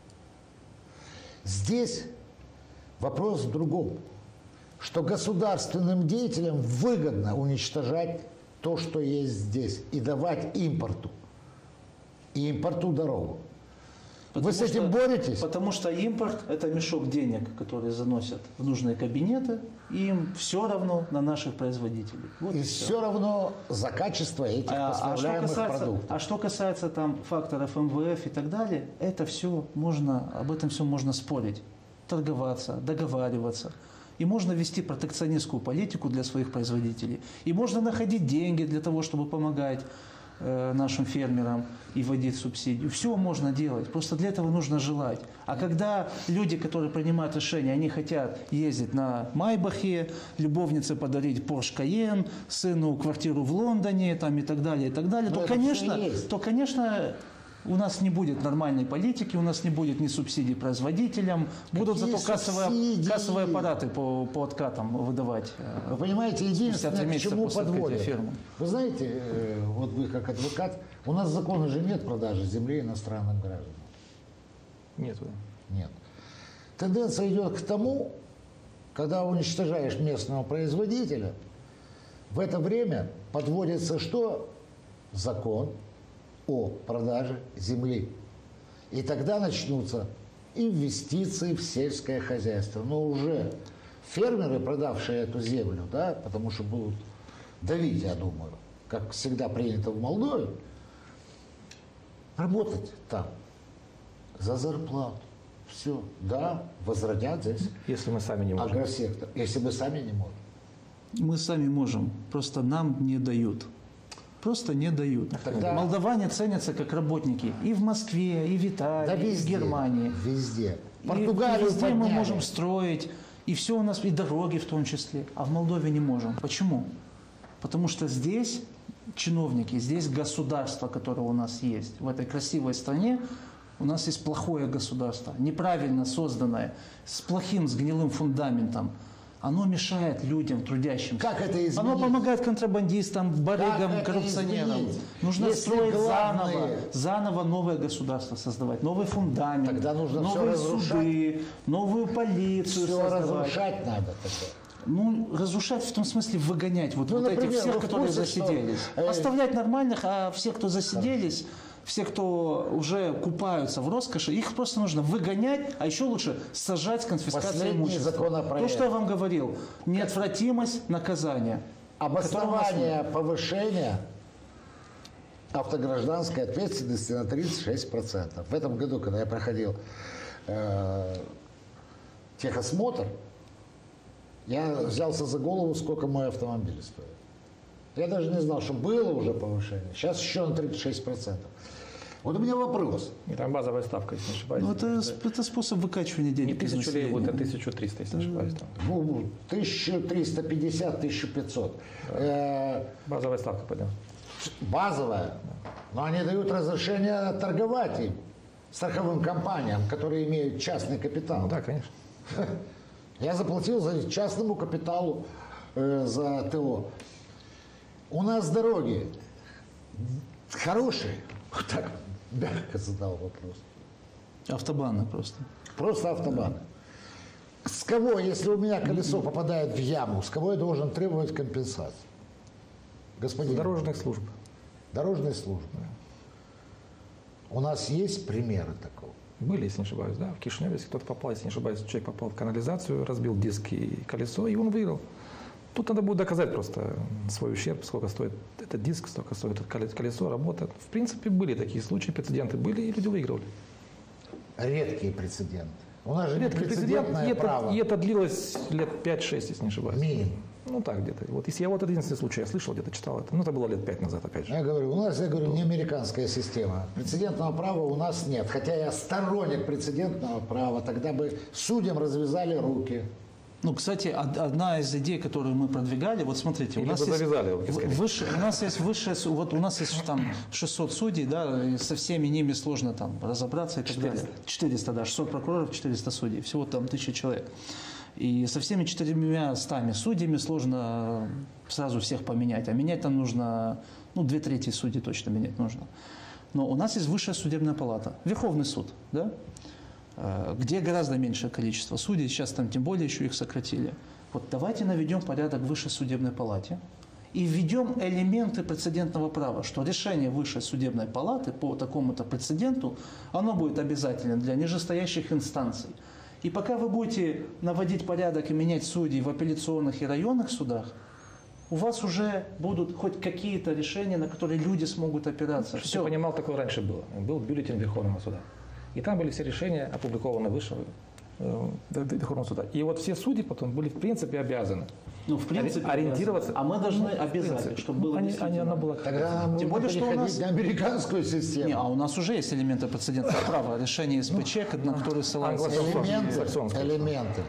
[SPEAKER 1] Здесь вопрос в другом. Что государственным деятелям выгодно уничтожать то, что есть здесь, и давать импорту. И импорту дорогу. Вы с этим
[SPEAKER 2] что,
[SPEAKER 1] боретесь?
[SPEAKER 2] Потому что импорт – это мешок денег, которые заносят в нужные кабинеты, и им все равно на наших производителей. Вот
[SPEAKER 1] И
[SPEAKER 2] и
[SPEAKER 1] все равно за качество этих
[SPEAKER 2] А, а, что
[SPEAKER 1] поставляемых
[SPEAKER 2] касается,
[SPEAKER 1] продуктов.
[SPEAKER 2] а что касается там факторов эм вэ эф и так далее, это все можно, об этом все можно спорить, торговаться, договариваться. И можно вести протекционистскую политику для своих производителей. И можно находить деньги для того, чтобы помогать э, нашим фермерам и вводить субсидию. Все можно делать. Просто для этого нужно желать. А когда люди, которые принимают решения, они хотят ездить на Майбахе, любовнице подарить Порш Кайен, сыну квартиру в Лондоне там, и так далее, и так далее,
[SPEAKER 1] Но
[SPEAKER 2] то
[SPEAKER 1] это
[SPEAKER 2] конечно,
[SPEAKER 1] всё есть.
[SPEAKER 2] то, конечно, у нас не будет нормальной политики, у нас не будет ни субсидий производителям, будут
[SPEAKER 1] Какие
[SPEAKER 2] зато кассовые,
[SPEAKER 1] субсидии?
[SPEAKER 2] кассовые аппараты по, по откатам выдавать.
[SPEAKER 1] Вы понимаете,
[SPEAKER 2] Спустя
[SPEAKER 1] единственное,
[SPEAKER 2] три
[SPEAKER 1] к
[SPEAKER 2] месяца
[SPEAKER 1] чему
[SPEAKER 2] после открытия
[SPEAKER 1] подводят.
[SPEAKER 2] фермы.
[SPEAKER 1] Вы знаете, э, вот вы как адвокат, у нас закона же нет продажи земли иностранным гражданам.
[SPEAKER 3] Нет.
[SPEAKER 1] Нет. Тенденция идет к тому, когда уничтожаешь местного производителя, в это время подводится что? Закон о продаже земли. И тогда начнутся инвестиции в сельское хозяйство. Но уже фермеры, продавшие эту землю, да, потому что будут давить, я думаю, как всегда принято в Молдове, работать там за зарплату. Все, да, возродят здесь
[SPEAKER 3] Если мы сами не можем.
[SPEAKER 1] агросектор, если мы сами не можем.
[SPEAKER 2] Мы сами можем, просто нам не дают. Просто не дают.
[SPEAKER 1] Тогда-
[SPEAKER 2] Молдаване ценятся как работники и в Москве, и в Италии,
[SPEAKER 1] Да
[SPEAKER 2] и в
[SPEAKER 1] везде,
[SPEAKER 2] Германии.
[SPEAKER 1] везде.
[SPEAKER 2] И-
[SPEAKER 1] Португалию
[SPEAKER 2] и везде мы
[SPEAKER 1] подняли.
[SPEAKER 2] можем строить, и все у нас, и дороги в том числе, а в Молдове не можем. Почему? Потому что здесь чиновники, здесь государство, которое у нас есть, в этой красивой стране, у нас есть плохое государство, неправильно созданное, с плохим, с гнилым фундаментом. Оно мешает людям, трудящимся.
[SPEAKER 1] Как это изменить?
[SPEAKER 2] Оно помогает контрабандистам, барыгам,
[SPEAKER 1] это
[SPEAKER 2] коррупционерам.
[SPEAKER 1] изменить?
[SPEAKER 2] Нужно
[SPEAKER 1] Если
[SPEAKER 2] строить
[SPEAKER 1] главные-
[SPEAKER 2] заново, заново новое государство создавать, новый фундамент,
[SPEAKER 1] Тогда нужно всё
[SPEAKER 2] новые
[SPEAKER 1] разрушать.
[SPEAKER 2] суды, новую полицию
[SPEAKER 1] Все
[SPEAKER 2] создавать.
[SPEAKER 1] разрушать надо тогда.
[SPEAKER 2] Ну, разрушать в том смысле выгонять вот,
[SPEAKER 1] Ну,
[SPEAKER 2] вот
[SPEAKER 1] например,
[SPEAKER 2] этих
[SPEAKER 1] вы
[SPEAKER 2] всех,
[SPEAKER 1] в
[SPEAKER 2] которые
[SPEAKER 1] курсе, что,
[SPEAKER 2] засиделись.
[SPEAKER 1] э,
[SPEAKER 2] Оставлять нормальных, а все, кто засиделись, все, кто уже купаются в роскоши, их просто нужно выгонять, а еще лучше сажать с конфискацией
[SPEAKER 1] Последний
[SPEAKER 2] имущества.
[SPEAKER 1] законопроект.
[SPEAKER 2] То, что я вам говорил, неотвратимость наказания.
[SPEAKER 1] Обоснование повышения автогражданской ответственности на тридцать шесть процентов. В этом году, когда я проходил э, техосмотр, я взялся за голову, сколько мой автомобиль стоит. Я даже не знал, что было уже повышение. Сейчас еще на тридцать шесть процентов. Вот у меня вопрос.
[SPEAKER 3] И там базовая ставка, если не ошибаюсь.
[SPEAKER 2] Ну, это, это способ выкачивания
[SPEAKER 3] Не
[SPEAKER 2] денег из
[SPEAKER 3] тысячу лей, вот
[SPEAKER 2] населения.
[SPEAKER 3] а тысячу триста, если не ошибаюсь. Там.
[SPEAKER 1] Ну, тысяча триста пятьдесят - тысяча пятьсот. Э,
[SPEAKER 3] Базовая ставка пойдет.
[SPEAKER 1] базовая. Но они дают разрешение торговать им. страховым компаниям, которые имеют частный капитал.
[SPEAKER 3] Ну да, конечно.
[SPEAKER 1] Я заплатил за частному капиталу э, за ТО. У нас дороги хорошие. Вот так мягко задал вопрос.
[SPEAKER 2] Автобаны просто.
[SPEAKER 1] Просто автобаны. С кого, если у меня колесо попадает в яму, с кого я должен требовать компенсацию? Господин.
[SPEAKER 3] Дорожных служб.
[SPEAKER 1] Дорожные службы. У нас есть примеры такого?
[SPEAKER 3] Были, если не ошибаюсь, да. В Кишиневе, если кто-то попал, если не ошибаюсь, человек попал в канализацию, разбил диск и колесо, и он выиграл. Тут надо будет доказать просто свой ущерб, сколько стоит этот диск, сколько стоит это колесо, работа. В принципе, были такие случаи, прецеденты были, и люди выигрывали.
[SPEAKER 1] Редкие прецеденты. У нас же не
[SPEAKER 3] Редкий прецедент,
[SPEAKER 1] прецедентное
[SPEAKER 3] и это,
[SPEAKER 1] право.
[SPEAKER 3] и это длилось лет пять-шесть, если не ошибаюсь.
[SPEAKER 1] Минимум.
[SPEAKER 3] Ну так где-то. Вот если я вот этот единственный случай, я слышал, где-то читал это. Ну это было лет пять назад, опять же.
[SPEAKER 1] Я говорю, у нас, я говорю, не американская система. Прецедентного права у нас нет. Хотя я сторонник прецедентного права. Тогда бы судьям развязали руки.
[SPEAKER 2] Ну, кстати, од- одна из идей, которую мы продвигали, вот смотрите, у
[SPEAKER 3] Или
[SPEAKER 2] нас,
[SPEAKER 3] бы
[SPEAKER 2] есть,
[SPEAKER 3] завязали руки,
[SPEAKER 2] в-
[SPEAKER 3] скорее.
[SPEAKER 2] выше, у нас есть высшее, су- вот у нас есть там шестьсот судей, да, и со всеми ними сложно там разобраться и так
[SPEAKER 3] четыреста.
[SPEAKER 2] далее. четыреста, да, шестьсот прокуроров, четыреста судей, всего там тысяча человек. И со всеми четырьмя стами судьями сложно сразу всех поменять, а менять там нужно, ну, две трети судей точно менять нужно. Но у нас есть высшая судебная палата, Верховный суд, да, э, где гораздо меньшее количество судей, сейчас там тем более еще их сократили. Вот давайте наведем порядок в высшей судебной палате и введем элементы прецедентного права, что решение высшей судебной палаты по такому-то прецеденту, оно будет обязательно для нижестоящих инстанций. И пока вы будете наводить порядок и менять судей в апелляционных и районных судах, у вас уже будут хоть какие-то решения, на которые люди смогут опираться.
[SPEAKER 3] Чтобы
[SPEAKER 2] Все.
[SPEAKER 3] ты понимал, такое раньше было. Был бюллетень Верховного суда. И там были все решения опубликованы выше э, Верховного суда. И вот все судьи потом были в принципе обязаны
[SPEAKER 2] Ну, в принципе,
[SPEAKER 3] ориентироваться.
[SPEAKER 2] А мы должны
[SPEAKER 3] Ну, в
[SPEAKER 2] обязать,
[SPEAKER 3] принципе.
[SPEAKER 2] чтобы было
[SPEAKER 3] они, они,
[SPEAKER 2] действительно.
[SPEAKER 3] оно было.
[SPEAKER 1] Тогда нам
[SPEAKER 2] Тем
[SPEAKER 1] нужно
[SPEAKER 2] более, что у
[SPEAKER 1] переходить
[SPEAKER 2] нас-
[SPEAKER 1] на американскую систему.
[SPEAKER 2] Не, а у нас уже есть элементы прецедентного права, решение СПЧ, на которые ссылаются.
[SPEAKER 3] англосаксонские.
[SPEAKER 1] элементы,
[SPEAKER 3] Саксонские.
[SPEAKER 1] элементы.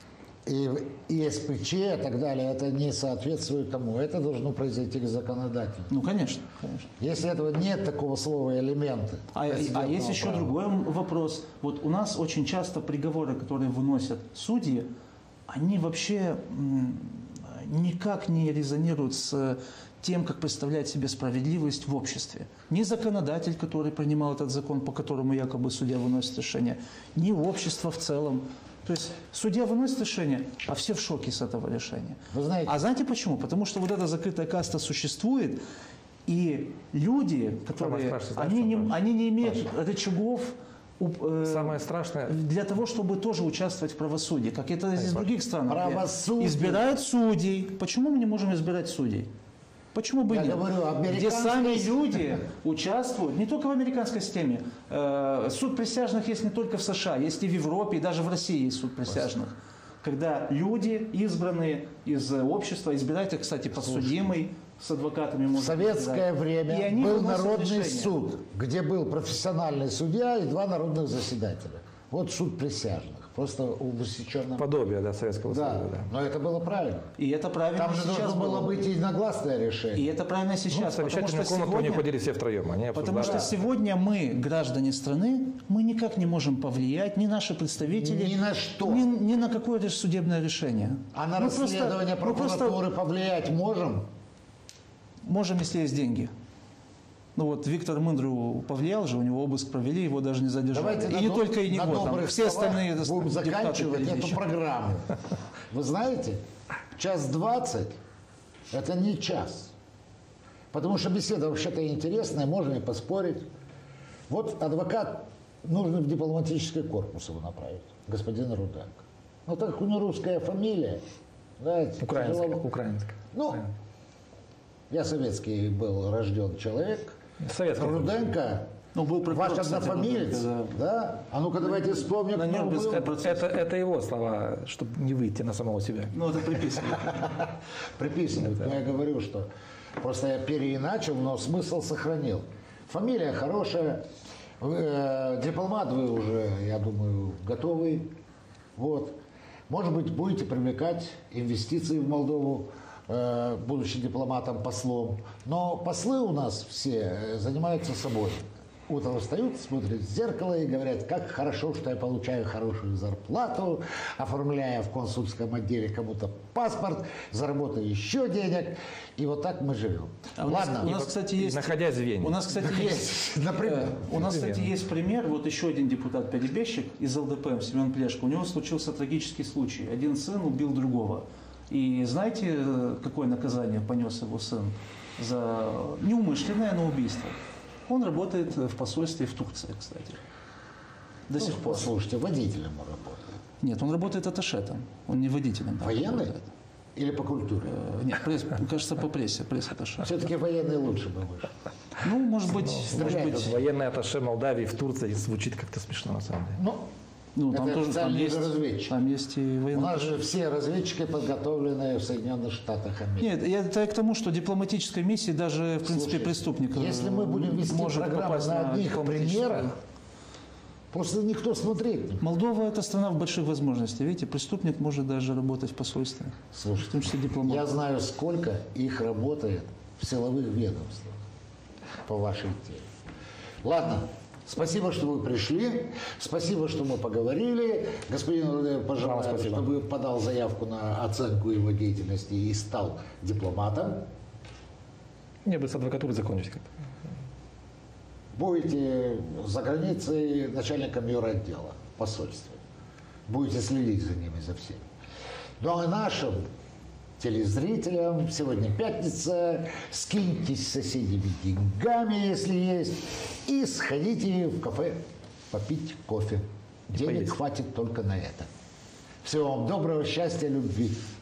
[SPEAKER 1] И, и СПЧ и так далее, это не соответствует тому. Это должно произойти законодательно.
[SPEAKER 2] Ну, конечно, конечно.
[SPEAKER 1] Если этого нет такого слова элементы.
[SPEAKER 2] А, а есть еще другой вопрос. Вот у нас очень часто приговоры, которые выносят судьи, они вообще м, никак не резонируют с тем, как представляет себе справедливость в обществе. Ни законодатель, который принимал этот закон, по которому якобы судья выносит решение, ни общество в целом. То есть судья выносит решение, а все в шоке с этого решения.
[SPEAKER 1] Вы знаете,
[SPEAKER 2] А знаете почему? Потому что вот эта закрытая каста существует, и люди, которые,
[SPEAKER 3] страшное, знаешь,
[SPEAKER 2] они,
[SPEAKER 3] что
[SPEAKER 2] не,
[SPEAKER 3] такое?
[SPEAKER 2] они не имеют рычагов у- э,
[SPEAKER 3] Самое страшное.
[SPEAKER 2] для того, чтобы тоже участвовать в правосудии, как это из других стран. например.
[SPEAKER 1] Правосудие.
[SPEAKER 2] Избирают судей. Почему мы не можем избирать судей? Почему бы
[SPEAKER 1] Я
[SPEAKER 2] нет?
[SPEAKER 1] говорю,
[SPEAKER 2] Где
[SPEAKER 1] американская
[SPEAKER 2] сами
[SPEAKER 1] система.
[SPEAKER 2] люди участвуют, не только в американской системе. Э, Суд присяжных есть не только в США, есть и в Европе, и даже в России есть суд присяжных. Когда люди, избранные из общества, избираются, кстати, подсудимый, с адвокатами
[SPEAKER 1] в
[SPEAKER 2] можно
[SPEAKER 1] советское
[SPEAKER 2] избирать.
[SPEAKER 1] время
[SPEAKER 2] И они
[SPEAKER 1] был
[SPEAKER 2] выносят
[SPEAKER 1] народный
[SPEAKER 2] решение.
[SPEAKER 1] суд, где был профессиональный судья и два народных заседателя. Вот суд присяжных. Просто в усеченном...
[SPEAKER 3] Подобие, да, Советского
[SPEAKER 1] Да,
[SPEAKER 3] Союза. Да.
[SPEAKER 1] но это было правильно.
[SPEAKER 2] И это правильно
[SPEAKER 1] Там же
[SPEAKER 2] сейчас
[SPEAKER 1] должно было
[SPEAKER 2] было.
[SPEAKER 1] быть единогласное решение.
[SPEAKER 2] И это правильно
[SPEAKER 3] Ну,
[SPEAKER 2] сейчас, потому что
[SPEAKER 3] совещательную комнату они
[SPEAKER 2] сегодня...
[SPEAKER 3] ходили все втроем. Они
[SPEAKER 2] Потому что
[SPEAKER 3] обсуждали.
[SPEAKER 2] сегодня мы, граждане страны, мы никак не можем повлиять, ни наши представители,
[SPEAKER 1] Ни на что.
[SPEAKER 2] ни, ни на какое-то судебное решение.
[SPEAKER 1] А на
[SPEAKER 2] Мы просто-
[SPEAKER 1] расследование
[SPEAKER 2] мы просто
[SPEAKER 1] прокуратуры повлиять можем?
[SPEAKER 2] можем, если есть деньги. Ну вот Виктор Мындру повлиял же, у него обыск провели, его даже не задержали.
[SPEAKER 1] Давайте
[SPEAKER 2] и
[SPEAKER 1] на
[SPEAKER 2] не
[SPEAKER 1] доб-
[SPEAKER 2] только и не
[SPEAKER 1] на
[SPEAKER 2] вот, там
[SPEAKER 1] добрых
[SPEAKER 2] все
[SPEAKER 1] словах
[SPEAKER 2] остальные
[SPEAKER 1] будем
[SPEAKER 2] депутаты
[SPEAKER 1] заканчивать
[SPEAKER 2] впереди
[SPEAKER 1] эту
[SPEAKER 2] еще.
[SPEAKER 1] программу. Вы знаете, час двадцать – это не час. Потому что беседа вообще-то интересная, можно и поспорить. Вот адвокат нужно в дипломатический корпус его направить, господин Руденко. Ну так как у него русская фамилия, знаете,
[SPEAKER 3] Украинская.
[SPEAKER 1] тяжело.
[SPEAKER 3] Украинская.
[SPEAKER 1] Ну, я советский был рожден человек.
[SPEAKER 3] Советская.
[SPEAKER 1] Руденко,
[SPEAKER 2] Ну, был прокурор,
[SPEAKER 1] ваш
[SPEAKER 2] кстати,
[SPEAKER 1] однофамилец,
[SPEAKER 2] Руденко,
[SPEAKER 1] да? А ну-ка давайте вспомним,
[SPEAKER 2] На
[SPEAKER 1] кто
[SPEAKER 2] Нюрнбергском
[SPEAKER 1] был.
[SPEAKER 3] Это,
[SPEAKER 2] процессе.
[SPEAKER 3] это, это его слова, чтобы не выйти на самого себя.
[SPEAKER 2] Ну, это приписано.
[SPEAKER 1] Приписывают. Но я говорю, что просто я переиначил, но смысл сохранил. Фамилия хорошая, вы, э, дипломат вы уже, я думаю, готовы. Вот. Может быть, будете привлекать инвестиции в Молдову, э, будучи дипломатом, послом. Но послы у нас все э, занимаются собой. Утром встают, смотрят в зеркало и говорят, как хорошо, что я получаю хорошую зарплату, оформляя в консульском отделе кому-то паспорт, заработаю еще денег, и вот так мы живем.
[SPEAKER 2] А
[SPEAKER 1] Ладно.
[SPEAKER 2] У нас, у нас, кстати, есть...
[SPEAKER 3] Находясь в Вене.
[SPEAKER 2] У нас, кстати, есть...
[SPEAKER 1] Например.
[SPEAKER 2] У нас, кстати, есть пример. Вот еще один депутат-перебежчик из эл дэ пэ эм, Семен Плешко. У него случился трагический случай. Один сын убил другого. И знаете, какое наказание понес его сын? За неумышленное, но убийство. Он работает в посольстве в Турции, кстати. До
[SPEAKER 1] Ну,
[SPEAKER 2] сих пор.
[SPEAKER 1] Послушайте, водителем он работает.
[SPEAKER 2] Нет, он работает атташе там. Он не водителем. там
[SPEAKER 1] Военный?
[SPEAKER 2] работает.
[SPEAKER 1] Или по культуре?
[SPEAKER 2] Э, Нет, пресс, кажется, по прессе, пресс-атташе.
[SPEAKER 1] Все-таки военный лучше бы вышел.
[SPEAKER 2] Ну, может быть, может
[SPEAKER 1] стреляет
[SPEAKER 2] быть.
[SPEAKER 3] Военный атташе Молдавии в Турции звучит как-то смешно на самом деле.
[SPEAKER 1] Ну,
[SPEAKER 2] Ну, там
[SPEAKER 1] это
[SPEAKER 2] тоже там
[SPEAKER 1] официальный
[SPEAKER 2] есть,
[SPEAKER 1] разведчик.
[SPEAKER 2] там есть и
[SPEAKER 1] у
[SPEAKER 2] военные.
[SPEAKER 1] нас же все разведчики, подготовленные в Соединенных Штатах Америки.
[SPEAKER 2] Нет, я, это я к тому, что дипломатической миссии даже, в принципе,
[SPEAKER 1] Слушайте,
[SPEAKER 2] преступник э,
[SPEAKER 1] если мы будем вести
[SPEAKER 2] может
[SPEAKER 1] программу
[SPEAKER 2] попасть
[SPEAKER 1] на одних
[SPEAKER 2] дипломатическую.
[SPEAKER 1] примерах, просто никто смотреть не будет.
[SPEAKER 2] Молдова – это страна в больших возможностях. Видите, преступник может даже работать в посольстве. В том
[SPEAKER 1] Слушайте,
[SPEAKER 2] числе дипломат.
[SPEAKER 1] я знаю, сколько их работает в силовых ведомствах по вашей теме. Ладно, спасибо, что вы пришли, спасибо, что мы поговорили. Господин Рудеев, пожелаю,
[SPEAKER 3] спасибо.
[SPEAKER 1] чтобы подал заявку на оценку его деятельности и стал дипломатом.
[SPEAKER 3] Мне бы с адвокатурой закончить как-то.
[SPEAKER 1] Будете за границей начальником юротдела в посольстве. Будете следить за ними, за всеми. Ну а нашим телезрителям сегодня пятница. Скиньтесь с соседями деньгами, если есть, и сходите в кафе попить кофе. Денег
[SPEAKER 3] поесть.
[SPEAKER 1] хватит только на это. Всего вам доброго, счастья, любви.